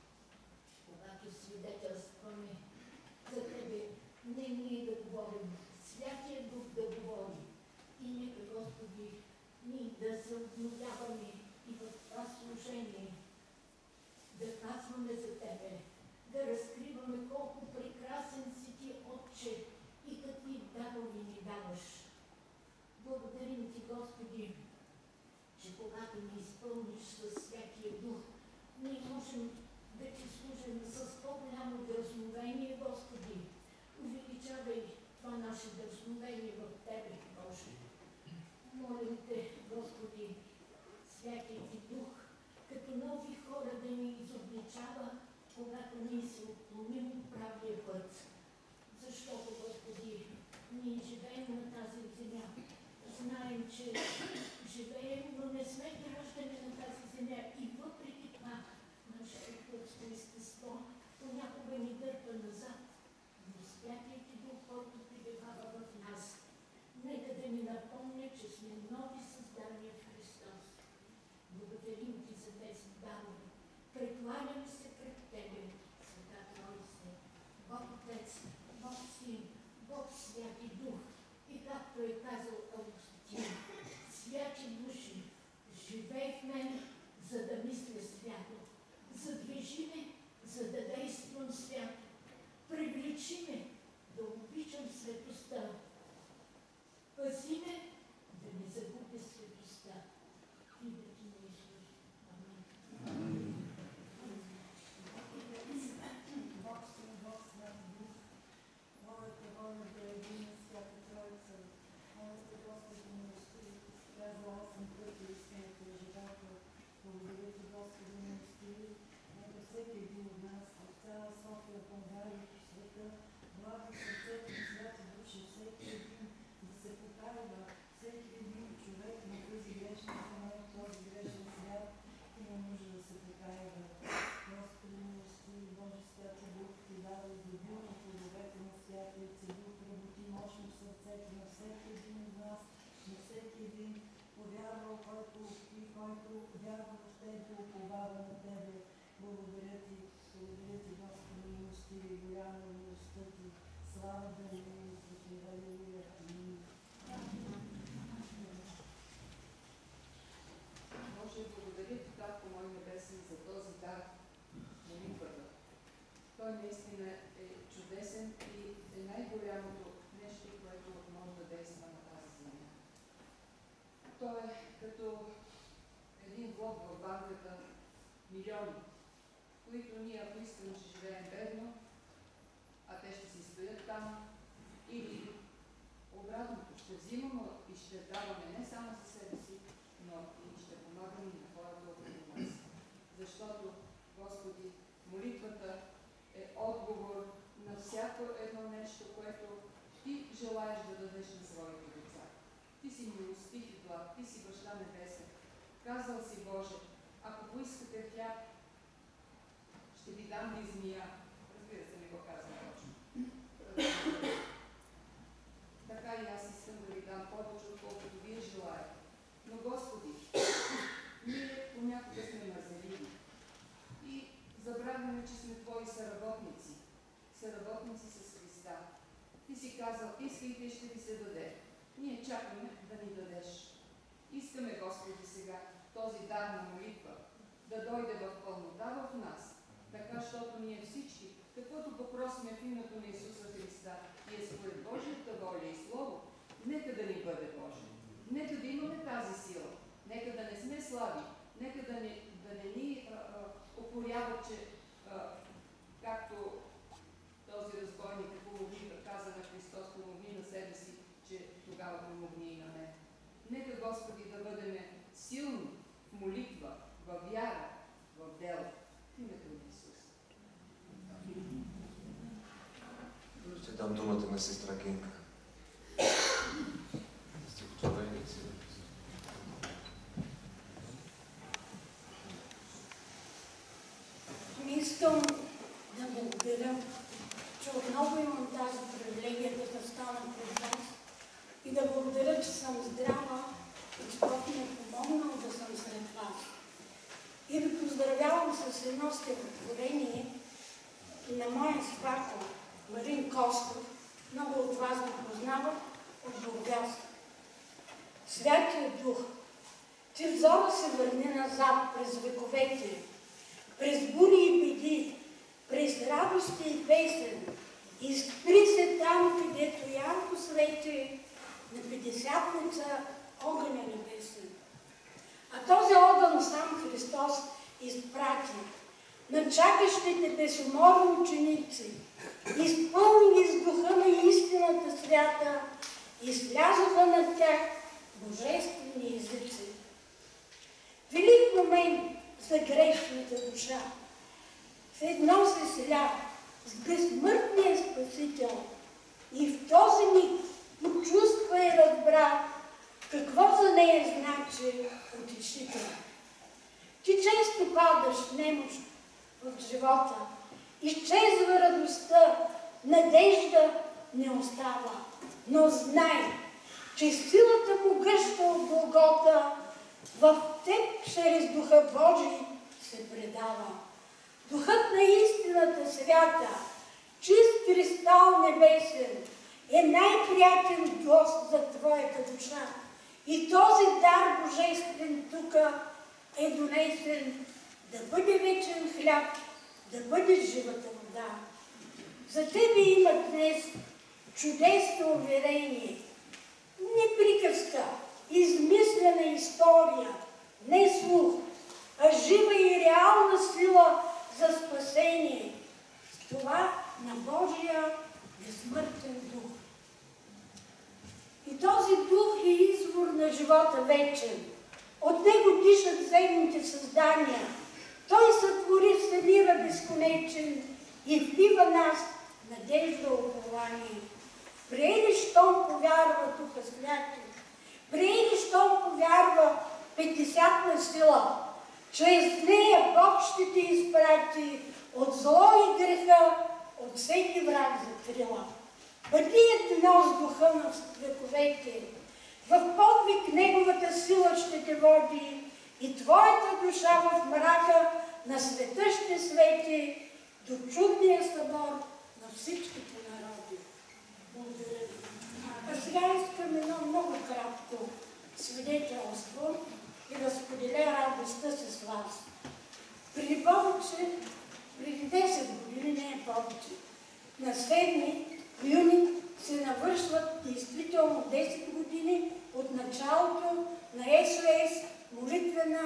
[SPEAKER 4] когато свидетелстваме за Тебе, не ние да говорим, Святия Дух да говори. И нека, Господи, ние да се обновяваме и в това служение, да казваме за Тебе, да разкриваме колко прекрасен си Ти, Отче, и какви дарови ни даваш. Благодарим Ти, Господи, че когато ни изпълниш със Святия Дух, ние можем да Ти служим с по-голямо дързновение, Господи. Увеличавай това наше дързновение в Тебе, Боже. Молим Те, Господи, Святия Ти Дух, като нови хора да ни изобличава, когато ние се отклоним от правия път. Защото, Господи, ние живеем на тази земя. Знаем, че живеем, но не сме граждани на тази земя. И въпреки това, нашето плътско естество понякога ни дърпа назад. Но Святият Ти Дух, който пребивава в нас, нека да ни напомня, че сме нови създания в Христос. Благодарим Ти за тези дарове. Прекланяме се пред Тебе, Света Тройце, Бог Отец, Бог Син, Бог Святи Дух. И както е казал Августин, святи души, живей в мен, за да мисля свято. Задвижи ме, за да действам свято. Привлечи ме, да обичам светостта. Пази ме, да не загубя светостта. В името на Исус. Амин.
[SPEAKER 5] Бог Син, Бог Святи Дух, волята, волята е един Свята Троица. Молите, Господи, милости, казва 8 пъти истината е живота. Благодаря Ти, Господи, милости, нека всеки един от нас, от цяла София, България и света, благо сърцето на святи души, всеки един да се покаява, всеки един човек на тази грешна земя, в този грешен свят, има нужда да се покаява. Господи, милости, Боже, Святи Дух, Ти дава изобилно плодовете на Святия Ти Дух, работи мощно в сърцето на всеки един от нас, на всеки един повярвал, който вярва в Тебе, уповава на Тебе. Благодаря Ти, Господи, милости и голяма милостта Ти. Слава да ни милости Ти, алелуя. Амин.
[SPEAKER 6] Боже, благодаря Ти, Татко мой небесен, за този дар, молитвата. Той наистина е чудесен и е най-голямото нещо, което може да действа на тази земя. Той е като един влог в банката, милиони, които ние, ако искаме, че живеем бедно, а те ще си стоят там, или обратното, ще взимаме и ще даваме не само за себе си, но и ще помагаме и на хората около нас. Защото, Господи, молитвата е отговор на всяко едно нещо, което Ти желаеш да дадеш на своите деца. Ти си милостив и благ, Ти си Баща Небесен. Казал си, Боже, ако поискате хляб, ще ви дам ли змия. Разбира се, не го казвам точно. Така и аз искам да ви дам повече, отколкото Вие желаете. Но, Господи, ние понякога сме мързеливи и забравяме, че сме Твои съработници. Съработници с Христа. Ти си казал, искайте и ще ви се даде. Ние чакаме да ни дадеш. Искаме, Господи, сега този дар на молитва да дойде в пълнота в нас, така, защото ние всички, каквото попросиме в името на Исуса Христа и е според Божията воля и Слово, нека да ни бъде Божие. Нека да имаме тази сила. Нека да не сме слаби. Нека да не ни укорява, че както този разбойник каза на Христос, помогни на себе си, че тогава помогни и на мен. Нека, Господи, да бъдем силни в молитва, в вяра, в дело. В името на Исус.
[SPEAKER 1] Ще дам думата на сестра Генка.
[SPEAKER 5] Искам да благодаря, че отново имам тази привилегия да стана пред вас и да благодаря, че съм здрава и че Бог ми е помогнал да съм сред вас. И ви поздравявам с едно стихотворение на моя сватко Марин Костов. Много от вас го познават от Бургас. Святия Дух, ти взора се върни назад през вековете, през бури и беди, през радости и песен, изпри се там, където ярко свети на Петдесятница огъня небесен. А този огън сам Христос изпрати на чакащите безуморни ученици, изпълнили с духа на истината свята, и слязоха над тях божествени езици. Велик момент за грешната душа. В едно се сля с безсмъртния Спасител и в този миг почувства и разбра какво за нея значи утешител. Ти често падаш немощ в живота, изчезва радостта, надежда не остава, но знай, че силата могъща от Голгота в теб чрез Духа Божий се предава. Духът на истината свята, чист кристал небесен, е най-приятен гост за твоята душа. И този дар божествен тука е донесен да бъде вечен хляб, да бъде живата вода. За тебе има днес чудесно уверение, не приказка, измислена история, не слух, а жива и реална сила за спасение. Това на Божия безсмъртен дух. И този дух е извор на живота вечен. От него дишат земните създания. Той сътвори Вселира безконечен и впива нас надежда упование. Приели, щом повярва Духа Святи, приели, щом повярва Петдесятна сила, чрез нея Бог ще те изпрати от зло и греха, от всеки враг закрила. Бъди едно с духа на вековете, в подвиг неговата сила ще те води и твоята душа в мрака на света ще свети до чудния събор на всичките народи. Благодаря ви. А сега искам едно много кратко свидетелство и да споделя радостта си с вас. Преди 10 години, не е повече, на 7 юни се навършват действително 10 години от началото на СОС, молитвена,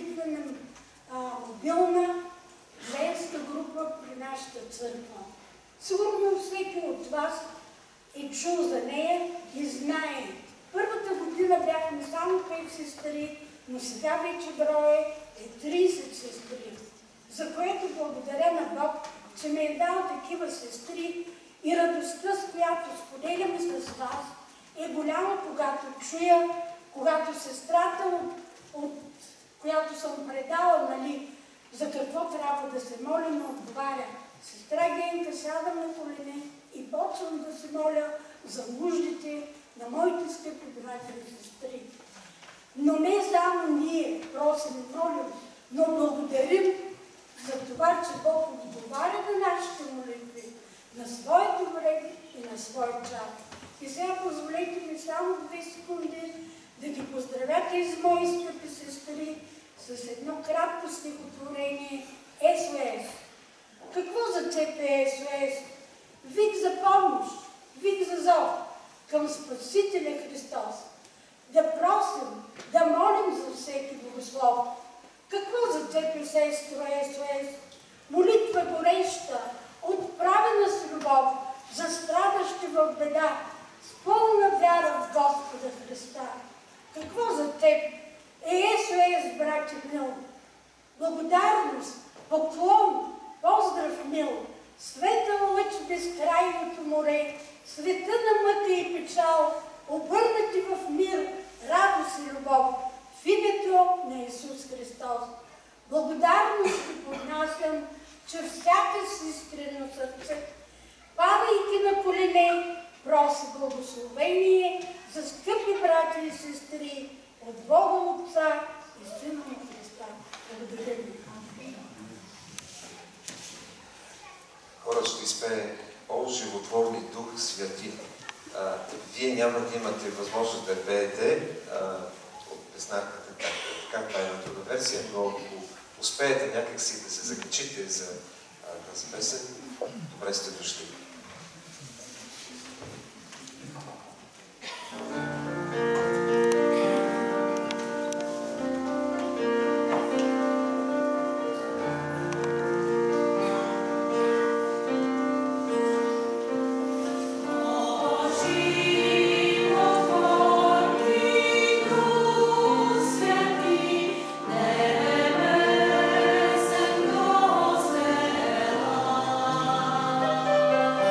[SPEAKER 5] мобилна женска група при нашата църква. Сигурно всеки от вас е чул за нея и знае. Първата година бяхме само 5 сестри, но сега вече броя е 30 сестри, за което благодаря на Бог, че ми е дал такива сестри и радостта, с която споделяме с вас, е голяма, когато чуя, когато сестрата, от която съм предала, за какво трябва да се моля, не отговаря. Сестра Генка, сядам на колене и почвам да се моля за нуждите на моите скъпи братя и сестри. Но не само ние просим и молим, но благодарим за това, че Бог отговаря на нашите молитви на своето време и на свой час. И сега позволете ми само 2 секунди да ги поздравя тези мои скъпи сестри с едно кратко стихотворение СОС. Какво за теб е СОС? Вик за помощ, вик за зов към Спасителя Христос. Да просим, да молим за всеки богослов. Какво за теб е сестро СОС? Молитва гореща, отправена с любов, за страдащи в беда, с пълна вяра в Господа Христа. Какво за теб е СОС, братя мил? Благодарност, поклон, поздрав мил, светъл лъч безкрайното море, света на мъка и печал, обърнати в мир, радост и любов, в името на Исус Христос. Благодарност ви поднасям, че всяка с искрено сърце, падайки на колене, проси благословение за скъпи брати и сестри от Бога Отца и Сина на Христа. Благодаря ви.
[SPEAKER 1] Хора ще изпее О, животворни Дух Святи. Вие няма да имате възможност да пеете от песнарката, така тайната версия, но ако успеете някакси да се закачите за тази песен, добре сте дошли.
[SPEAKER 7] Nebesen Gostel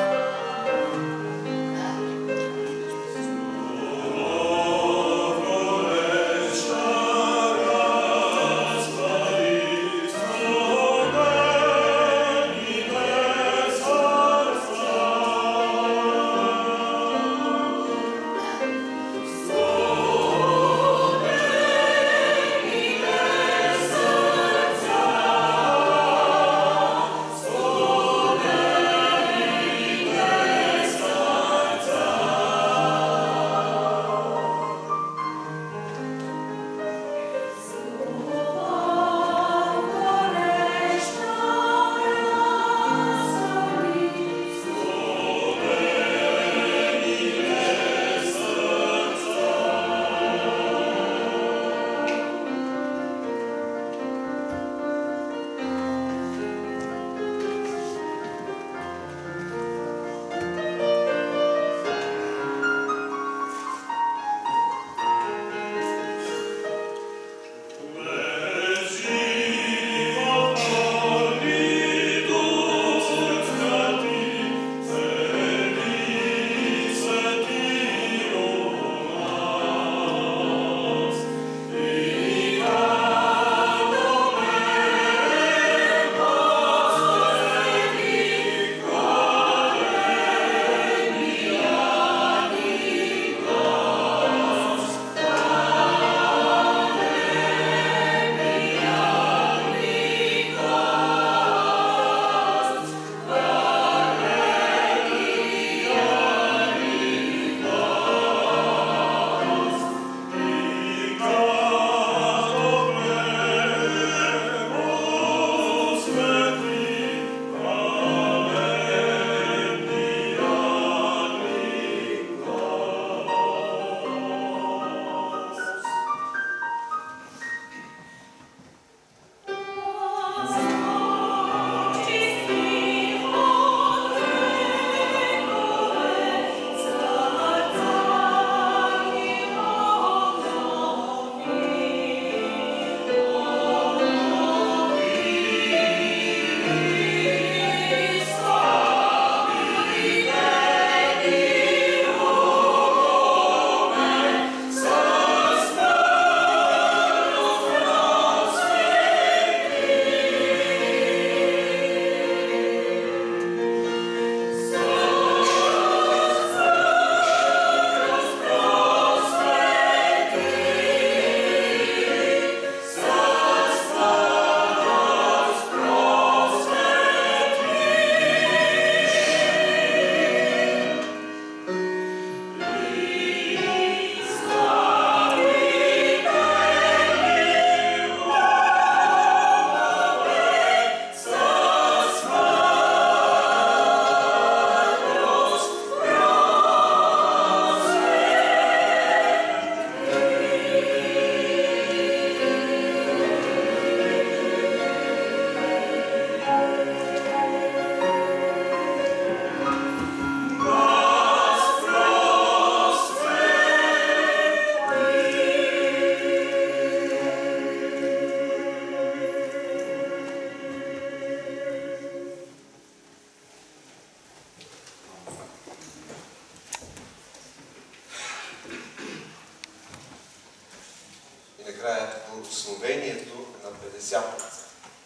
[SPEAKER 1] благословението на Петдесятница.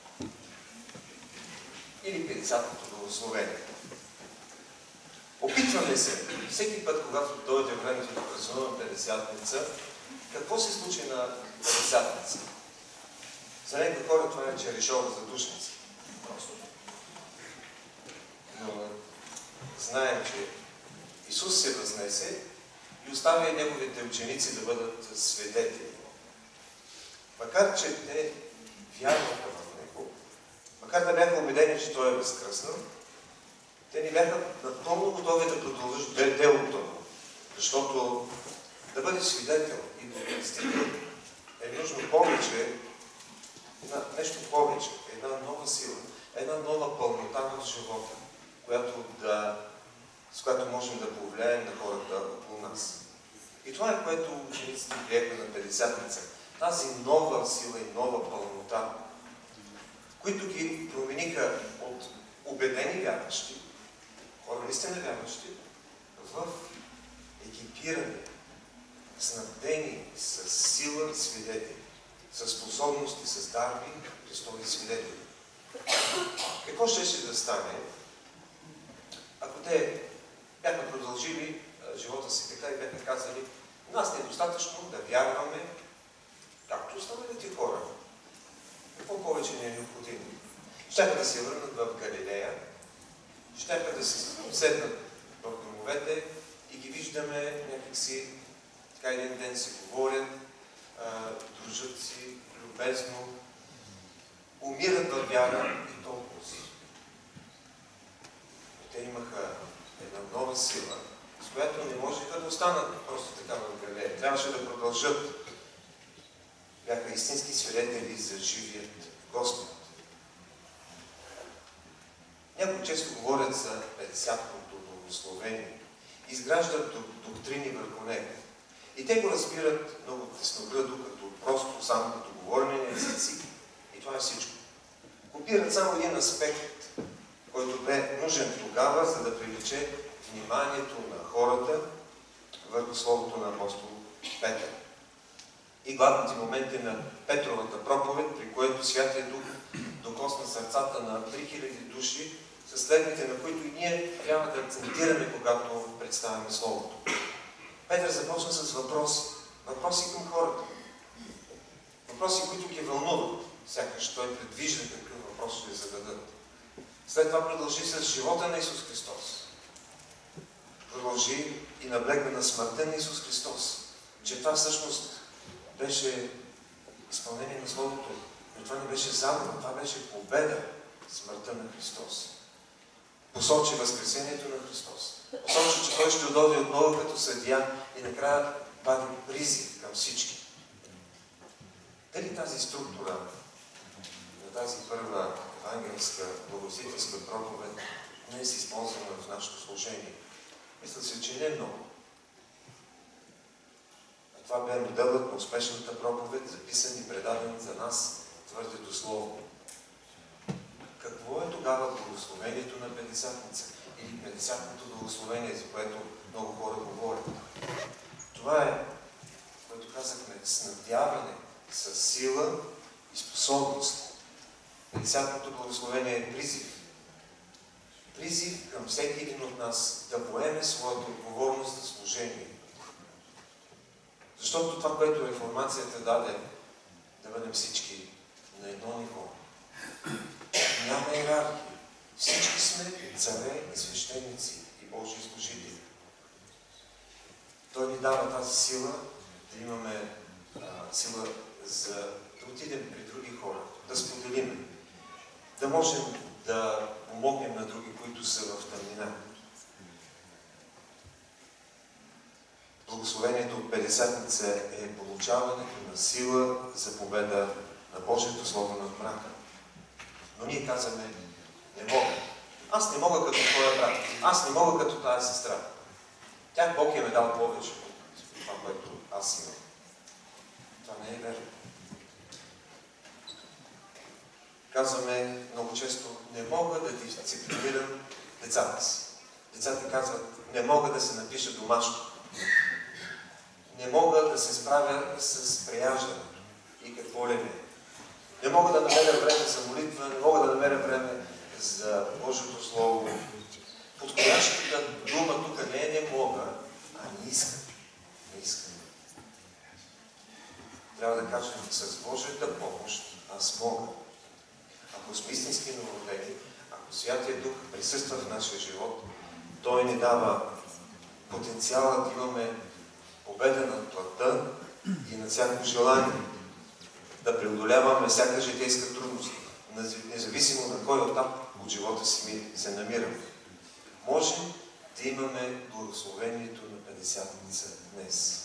[SPEAKER 1] Или 50-то благословение. Опитваме се всеки път, когато дойде времето да празнуваме Петдесятница, какво се случи на Петдесятница? За някои хора това е черешова задушница. Просто. Но знаем, че Исус се възнесе и оставя неговите ученици да бъдат свидетели. Макар че те вярваха в Него, макар да бяха убедени, че Той е възкръснал, те не бяха напълно готови да продължат делото му. Защото да бъде свидетел и да е нужно повече, нещо повече, една нова сила, една нова пълнота в живота, с която можем да повлияем на хората около нас. И това е, което учениците приеха на Петдесятница. Тази нова сила и нова пълнота, които ги промениха от убедени вярващи, хора наистина вярващи, в екипирани, снабдени с сила свидетели, с способности, с дарби, Христови свидетели. Какво ще да стане, ако те бяха продължили живота си така и бяха казали, нас не е достатъчно да вярваме, както останалите хора. Какво повече не е необходимо? Щяха да се върнат в Галилея, щяха да се седнат в домовете и ги виждаме някакси, така един ден си говорят, дружат си любезно, умират във вяра и толкова. Те имаха една нова сила, с която не можеха да останат просто така в Галилея. Трябваше да продължат. Бяха истински свидетели за живият Господ. Някои често говорят за 50-то благословение. Изграждат доктрини върху него. И те го разбират много тесногръдо, като просто само като говорене на езици. И това е всичко. Копират само един аспект, който бе нужен тогава, за да привлече вниманието на хората върху словото на апостол Петър. И главните моменти на Петровата проповед, при което Святия Дух докосна сърцата на 3000 души, са следните, на които и ние трябва да акцентираме, когато представяме Словото. Петър започна с въпроси. Въпроси към хората. Въпроси, които ги вълнуват. Сякаш той предвижда какъв въпрос ще зададат. След това продължи с живота на Исус Христос. Продължи и наблегна на смъртта на Исус Христос. Че това всъщност беше изпълнение на Словото. Но това не беше загуба, това беше победа. Смъртта на Христос. Посочи възкресението на Христос. Посочи, че Той ще дойде отново като съдия и накрая бъде призив към всички. Дали тази структура на тази първа евангелска, благовестителска проповед не е си използвана в нашето служение? Мисля се, че не е много. А това бе моделът на успешната проповед, записан и предаден за нас твърдето Слово. Какво е тогава благословението на Петдесятница? Или 50-то благословение, за което много хора говорят? Това е, което казахме, снабдяване с сила и способност. 50-то благословение е призив. Призив към всеки един от нас да поеме своята отговорност за служение. Защото това, което реформацията даде, да бъдем всички на едно ниво. Няма иерархия. Всички сме царе и свещеници и Божии служители. Той ни дава тази сила, да имаме сила за да отидем при други хора, да споделим, да можем да помогнем на други, които са в тъмнина. Благословението от Петдесятница е получаването на сила за победа на Божието Слово над мрака. Но ние казваме, не мога. Аз не мога като твоя брат. Аз не мога като тази сестра. Тя Бог я ме дал повече от това, което аз имам. Това не е верно. Казваме много често, не мога да дисциплинирам децата си. Децата казват, не мога да се напиша домашно. Не мога да се справя с преяждането. И какво ли не. Не мога да намеря време за молитва, не мога да намеря време за Божието Слово. Подходящата дума тук не е не мога, а не искам. Не искам. Трябва да кажем, с Божията помощ аз мога. Ако сме истински новородени, ако Святия Дух присъства в нашия живот, Той ни дава потенциала да имаме победа над плътта и над всяко желание, да преодоляваме всяка житейска трудност, независимо на кой етап от живота си се намираме. Можем да имаме благословението на Петдесятница днес.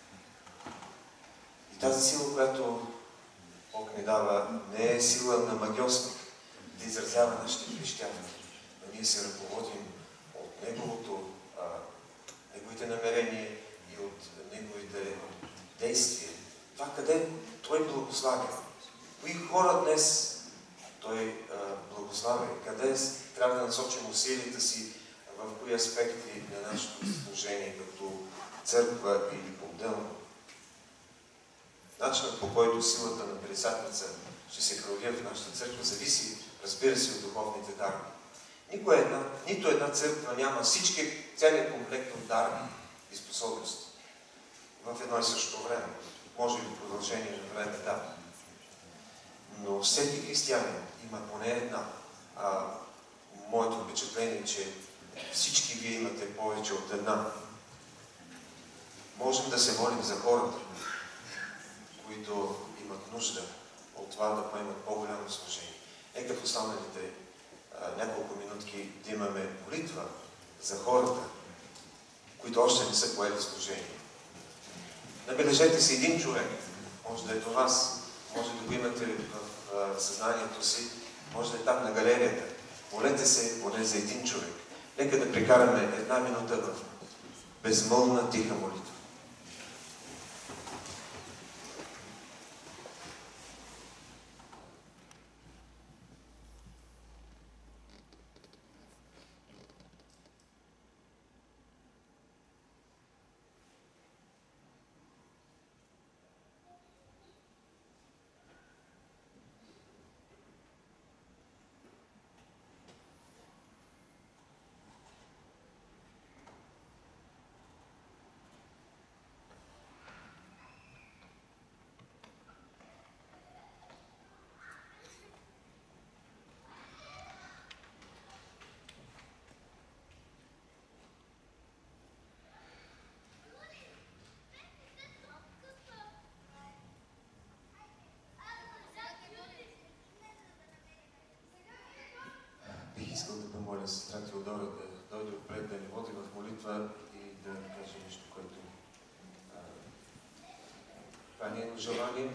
[SPEAKER 1] И тази сила, която Бог ни дава, не е сила на магьосник да изразява нашите крещявания, но ние се ръководим от Неговите намерения и от Неговите действия. Това къде Той благославя. Кои хора днес Той благославя? Къде трябва да насочим усилията си, в кои аспекти на нашето служение като църква или отделно? Начинът, по който силата на Петдесятница ще се проявя в нашата църква, зависи, разбира се, от духовните дарби. Нито една църква няма целият комплект от дарби и способности в едно и също време. Може би продължение на време, да. Но всеки християнин има поне една. Моето впечатление е, че всички вие имате повече от една. Можем да се молим за хората, които имат нужда от това да поемат по-голямо служение. Нека в останалите няколко минутки да имаме молитва за хората, които още не са поели служение. Набележете си един човек, може да е до вас, може да го имате в съзнанието си, може да е там на галерията. Молете се поне за един човек. Нека да прекараме една минута в безмълвна, тиха молитва. Искам да помоля сестра Теодора да дойде отпред, да ни води в молитва и да каже нещо, което това е нейно желание.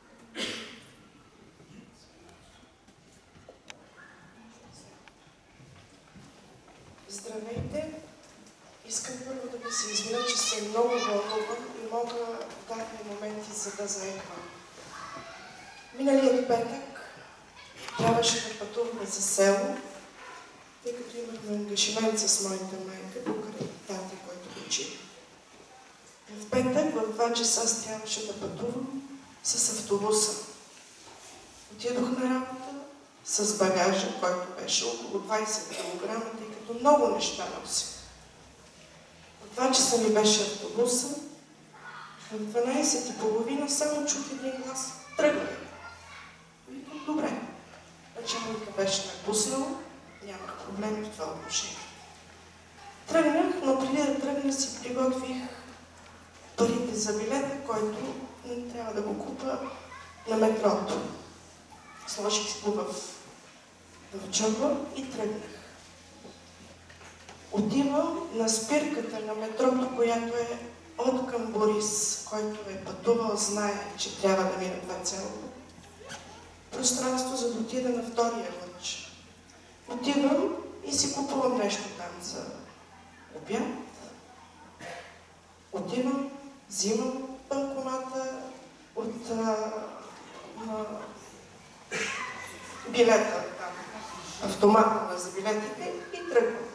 [SPEAKER 7] Здравейте! Искам първо да ви се извиня, че съм много вълнуван и мога да дадем моменти, за да заедвам. Миналият петък трябваше да пътуваме за село, тъй като имахме ангажимент с моята майка, покрай тати, който учи. В петък в 2 часа аз трябваше да пътувам с автобуса. Отидох на работа с багажа, който беше около 20 кг, тъй като много неща носи. В 2 часа ми беше автобуса, в 12:30 само чух един глас. Тръгвай! Викам, добре. Началника беше напуснал, нямах проблеми в това отношение. Тръгнах, но преди да тръгна си приготвих парите за билета, който трябва да го купа на метрото. Сложих го в джоба и тръгнах. Отивам на спирката на метрото, която е от към Борис, който е пътувал, знае, че трябва да мине това цяло пространство, за да отида на втория лъч. Отивам и си купувам нещо там за обяд. Отивам, взимам банкомата от билета, там, автомата за билетите и тръгвам.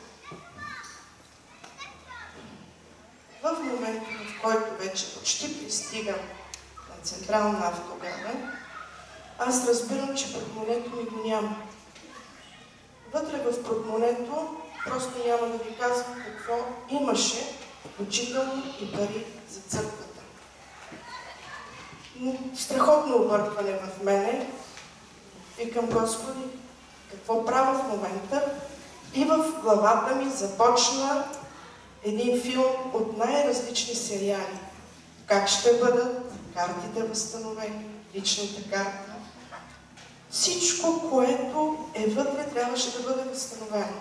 [SPEAKER 7] В момента, в който вече почти пристигам на Централна автограда, аз разбирам, че портмонето ми го няма. Вътре в портмонето просто няма да ви казвам какво имаше, включително и пари за църквата. Страхотно объркване в мене. Викам, Господи, какво правя в момента? И в главата ми започна един филм от най-различни сериали. Как ще бъдат картите възстановени, личната карта. Всичко, което е вътре, трябваше да бъде възстановено.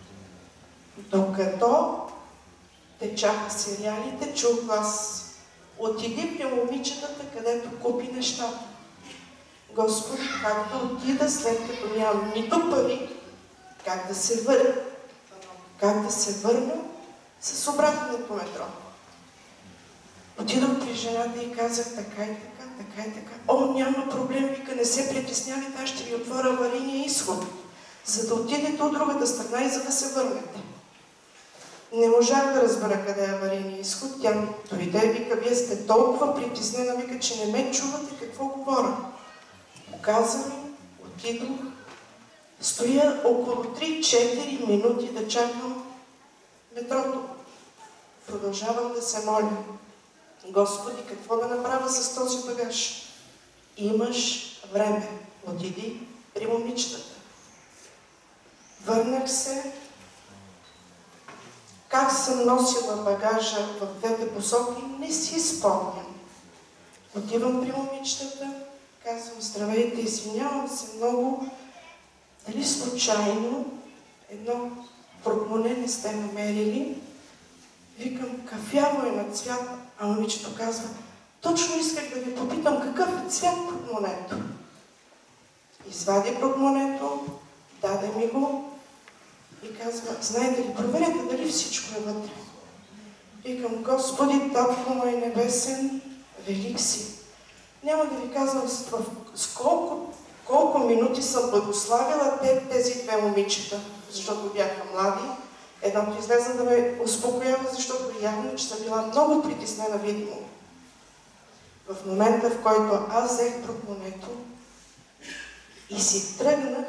[SPEAKER 7] Докато течаха сериалите, чух глас: отиди при момичетата, където купи нещата. Господи, как да отида, след като нямам нито пари, как да се върна? Как да се върна с обратното метро? Отидох при жената и казах така и така, така и така. О, няма проблем, вика, не се притеснявайте, аз ще ви отворя аварийния изход, за да отидете от другата страна и за да се върнете. Не можах да разбера къде е аварийния изход. Тя ми дойде, вика, вие сте толкова притеснена, вика, че не ме чувате какво говоря. Показа ми, отидох, стоя около 3-4 минути да чакам метрото. Продължавам да се моля: Господи, какво да направя с този багаж? Имаш време. Отиди при момичетата. Върнах се. Как съм носила багажа в двете посоки, не си спомням. Отивам при момичетата, казвам: здравейте, извинявам се много. Дали случайно едно портмоне не сте намерили? Викам, кафяво е на цвят, а момичето казва: точно исках да ви попитам какъв е цвят портмонето. Извади портмонето, даде ми го и казва: знаете ли, проверете дали всичко е вътре. Викам, Господи, Татко мой небесен, велик си. Няма да ви казвам с колко минути съм благославила тези две момичета, защото бяха млади. Едното излезе да ме успокоява, защото явно, че съм била много притеснена видимо. В момента, в който аз взех портмонето и си тръгнах,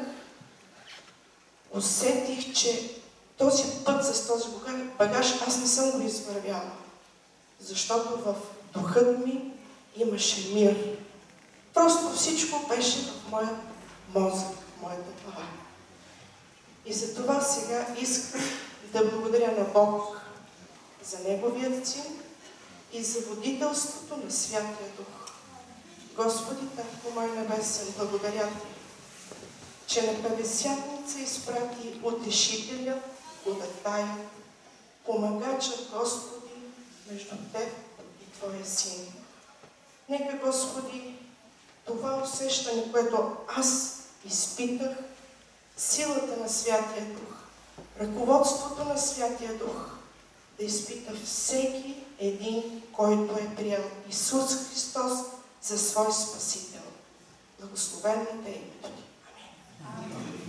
[SPEAKER 7] усетих, че този път с този багаж аз не съм го извървяла. Защото в духът ми имаше мир. Просто всичко беше в моя мозък, в моята глава. И за това сега искам да благодаря на Бог за Неговият Син и за водителството на Святия Дух. Господи, Татко мой небесен, благодаря Ти, че на Петдесятница изпрати утешителя, удатая, помагачът, Господи, между Теб и Твоя Син. Нека, Господи, това усещане, което аз изпитах, силата на Святия Дух, ръководството на Святия Дух, да изпита всеки един, който е приел Исус Христос за свой Спасител. Благословено да е името Ти. Амин.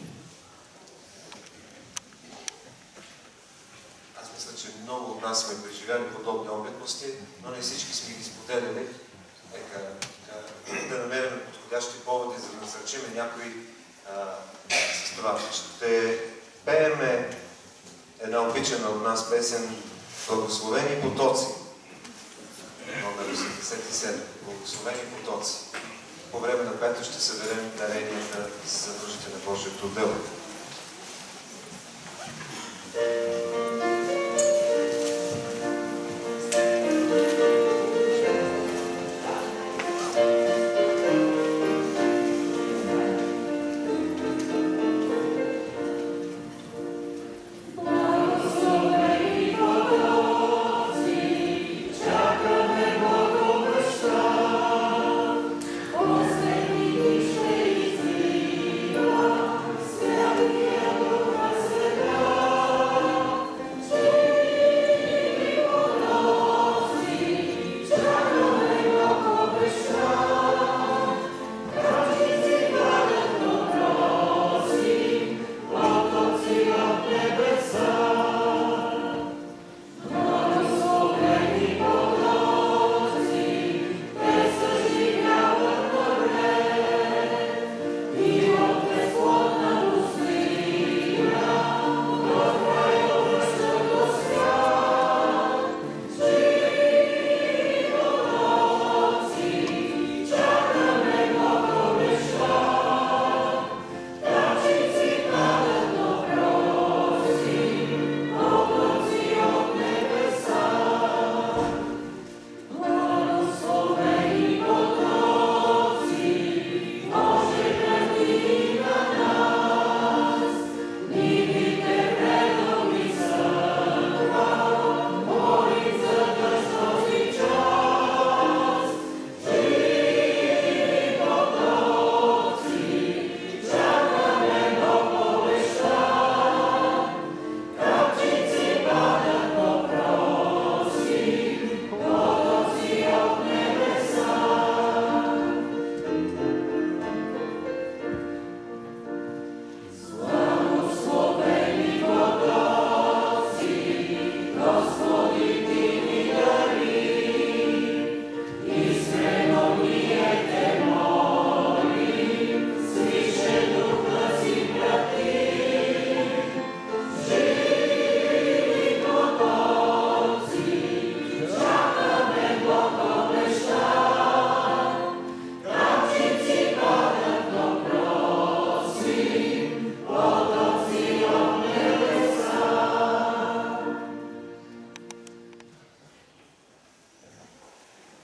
[SPEAKER 1] Аз мисля, че много от нас сме преживяли подобни опитности, но не всички сме ги споделяли. Нека да намерим подходящи поводи, за да насърчим някои с това. Ще пееме една обичана от нас песен "Благословени потоци", номер 87. Благословени потоци. По време на което ще съберем даренията за нуждите на Божието дело.
[SPEAKER 8] Yeah.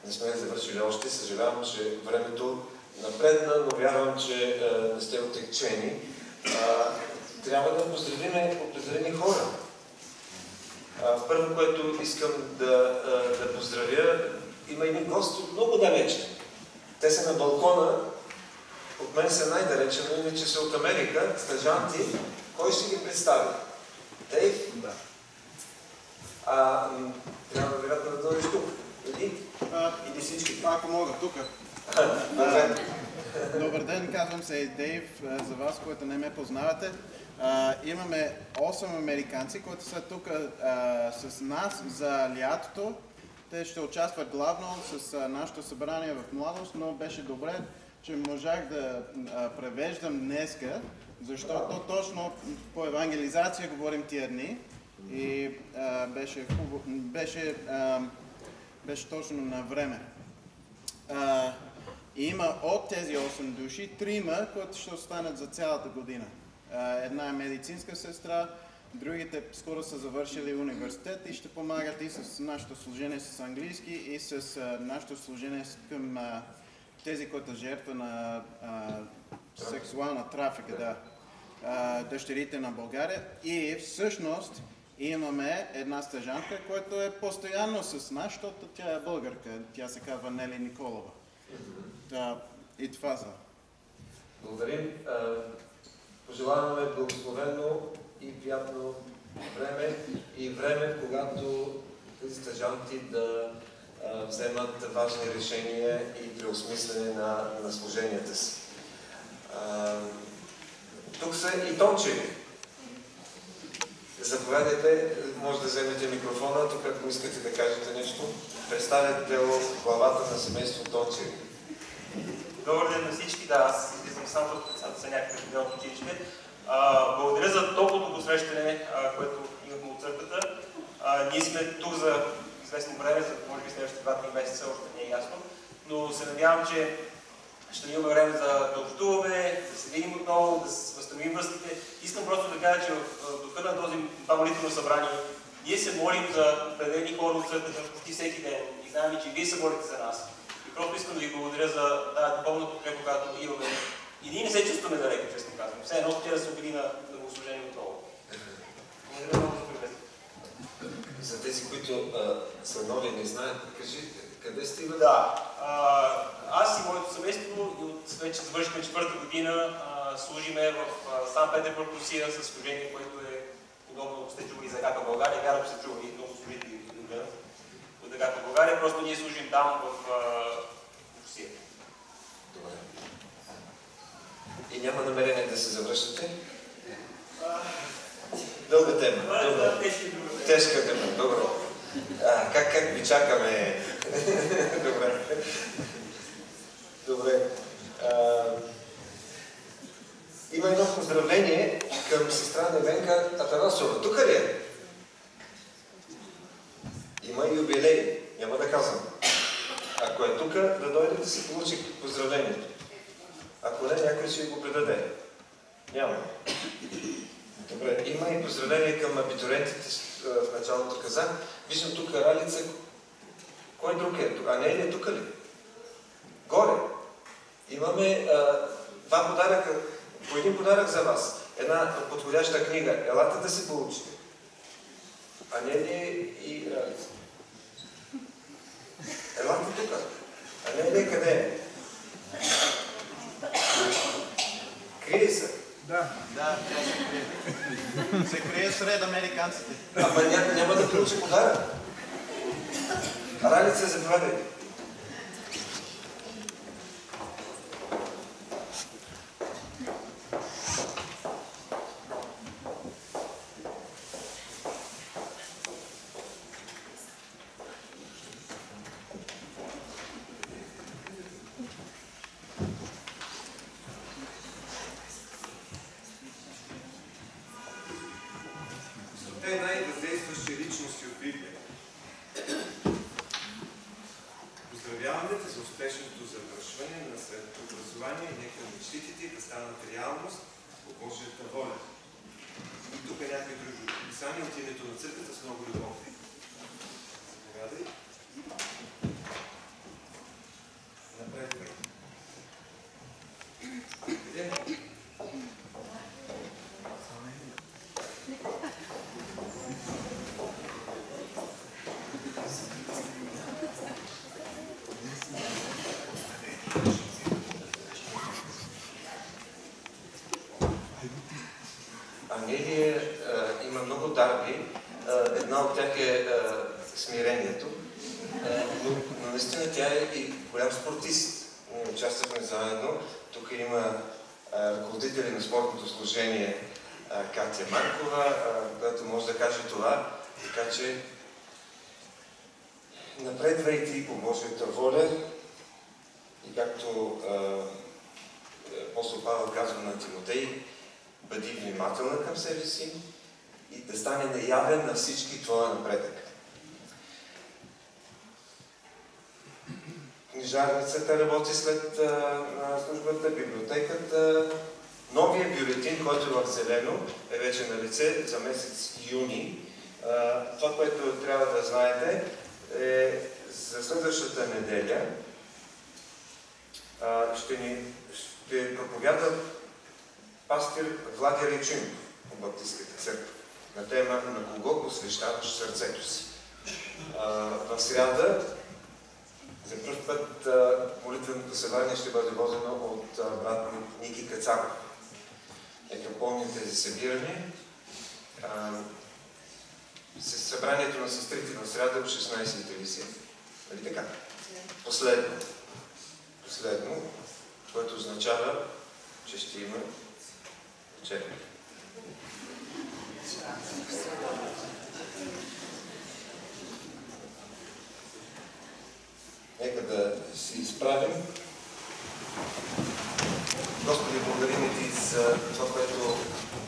[SPEAKER 1] не сме завършили още. Съжалявам, че времето напредна, но вярвам, че не сте отекчени. Трябва да поздравим определени хора. Първо, което искам да поздравя, има едни гости от много далече. Те са на балкона, от мен са най-далече, но иначе са от Америка, стажанти. Кой ще ги представи? Дейв?
[SPEAKER 8] Да.
[SPEAKER 1] Трябва вероятно да дойдеш тук. Или всички?
[SPEAKER 8] Ако мога, тук.
[SPEAKER 1] Добре.
[SPEAKER 8] Добър ден, казвам се Дейв, за вас, които не ме познавате. Имаме 8 американци, които са тук с нас за лятото. Те ще участват главно с нашето събрание в Младост, но беше добре, че можах да превеждам днеска, защото точно по евангелизация говорим тия дни и беше хубаво, беше точно на време. Има от тези 8 души 3, които ще останат за цялата година. Една е медицинска сестра, другите скоро са завършили университет и ще помагат и с нашето служение с английски и с нашето служение към тези, които жертва на сексуална трафика, дъщерите на България. И всъщност имаме една стажантка, която е постоянно с нас, защото тя е българка. Тя се казва Нели Николова. И това за.
[SPEAKER 1] Благодарим. Пожелаваме благословено и приятно време и време, когато тези стажанти да вземат важни решения и преосмислене на служенията си. Тук са и Тончеви. Заповядайте, може да вземете микрофона, тук ако искате да кажете нещо. Представете главата на семейство Тончеви.
[SPEAKER 9] Добър ден на всички, аз излизам само от децата са някакви в от училище. Благодаря за топлото посрещане, което имахме от църквата. Ние сме тук за известно време, за може би следващите 2-3 месеца, още не е ясно, но се надявам, че ще имаме време да общуваме, да се видим отново, да възстановим връзките. Искам просто да кажа, че в духа на това молитвено събрание ние се молим за определени хора от църквата почти всеки ден и знаем, че вие се молите за нас. Просто искам да ви благодаря за тази духовна подкрепа, която имаме. И ние не се чувстваме далеко, честно казвам. Все едно вчера са били на богослужение отново. Благодаря много за приветствието.
[SPEAKER 1] За тези, които са нови и не знаят, кажите, къде сте имали?
[SPEAKER 9] Да. Аз и моето семейство вече завършихме 4-та година. Служиме в Сан Петербург, Русия, с служение, което е подобно, сте чували за ГК България. Вярвам, че сте чували много служители от ГК България. Просто ние служим там в Русия.
[SPEAKER 1] Добре. И няма намерение да се завръщате? Дълга тема. Тежка тема. Добре. Как ви чакаме? Добре. Добре. Има едно поздравление към сестра Невенка Атанасова. Тук ли е? Има юбилей. Няма да казвам. Ако е тук, да дойде да си получи поздравлението. Ако не, някой ще го предаде. Няма. Добре. Има и поздравление към абитуриентите в началото казах. Виждам тук Ралица. Кой друг е? А не е тук ли? Горе. Имаме два подаръка. По един подарък за вас. Една подходяща книга. Елате да се получите. А не ли и Ралица? Елате тук. А не ли къде е? Крие се.
[SPEAKER 8] Да, тя се крие. Се крие сред американците.
[SPEAKER 1] Ама няма да получи подарък. Ралица, заповядайте. Най-въздействащи личности от Библия. Поздравяваме те за успешното завършване на средното образование и нека мечтите ти да станат реалност по Божията воля. И тук е някакви други писания от името на църквата с много любов. Заповядай. Но наистина тя е и голям спортист. Ние участвахме заедно. Тук има ръководители на спортното служение Катя Маркова, която може да каже това. Така че напредвайте и по Божията воля. И както апостол Павел казва на Тимотей, бъди внимателна към себе си и да стане наявен на всички твоя напредък. Книжарницата работи след службата, библиотеката. Новия бюлетин, който е в зелено, е вече на лице за месец юни. Това, което трябва да знаете, е за следващата неделя ще проповяда пастир Влади Речин от Баптистската църква на тема "На кого посвещаваш сърцето си". В сряда за първ път молитвеното събрание ще бъде водено от брат Ники Кацаров. Нека помните тези събирания. Събранието на сестрите на сряда в 16:30. Нали така? Последно, което означава, че ще има вечеря. Нека да си изправим. Господи, благодарим Ти за това, което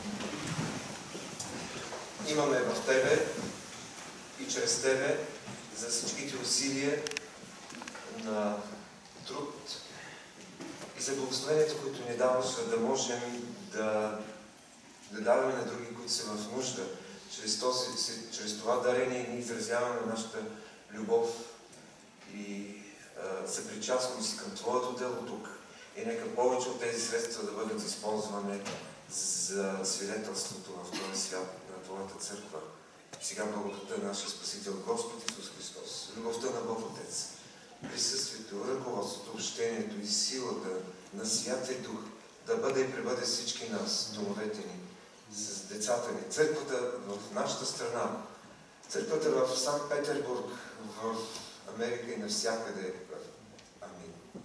[SPEAKER 1] имаме в Тебе и чрез Тебе, за всичките усилия на труд и за благословението, които ни даваш, за да можем да даваме на други, които са в нужда. Чрез това дарение ние изразяваме нашата любов и съпричастност към Твоето дело тук. И нека повече от тези средства да бъдат използвани за свидетелството в този свят на Твоята църква. Сега благодата на нашия Спасител Господ Исус Христос, любовта на Бог Отец, присъствието, ръководството, общението и силата на Святия Дух да бъде и пребъде всички нас, домовете ни, с децата ни, църквата в нашата страна, църквата в Санкт Петербург, в Америка и навсякъде.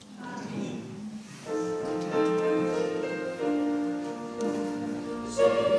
[SPEAKER 1] Амин. Амин.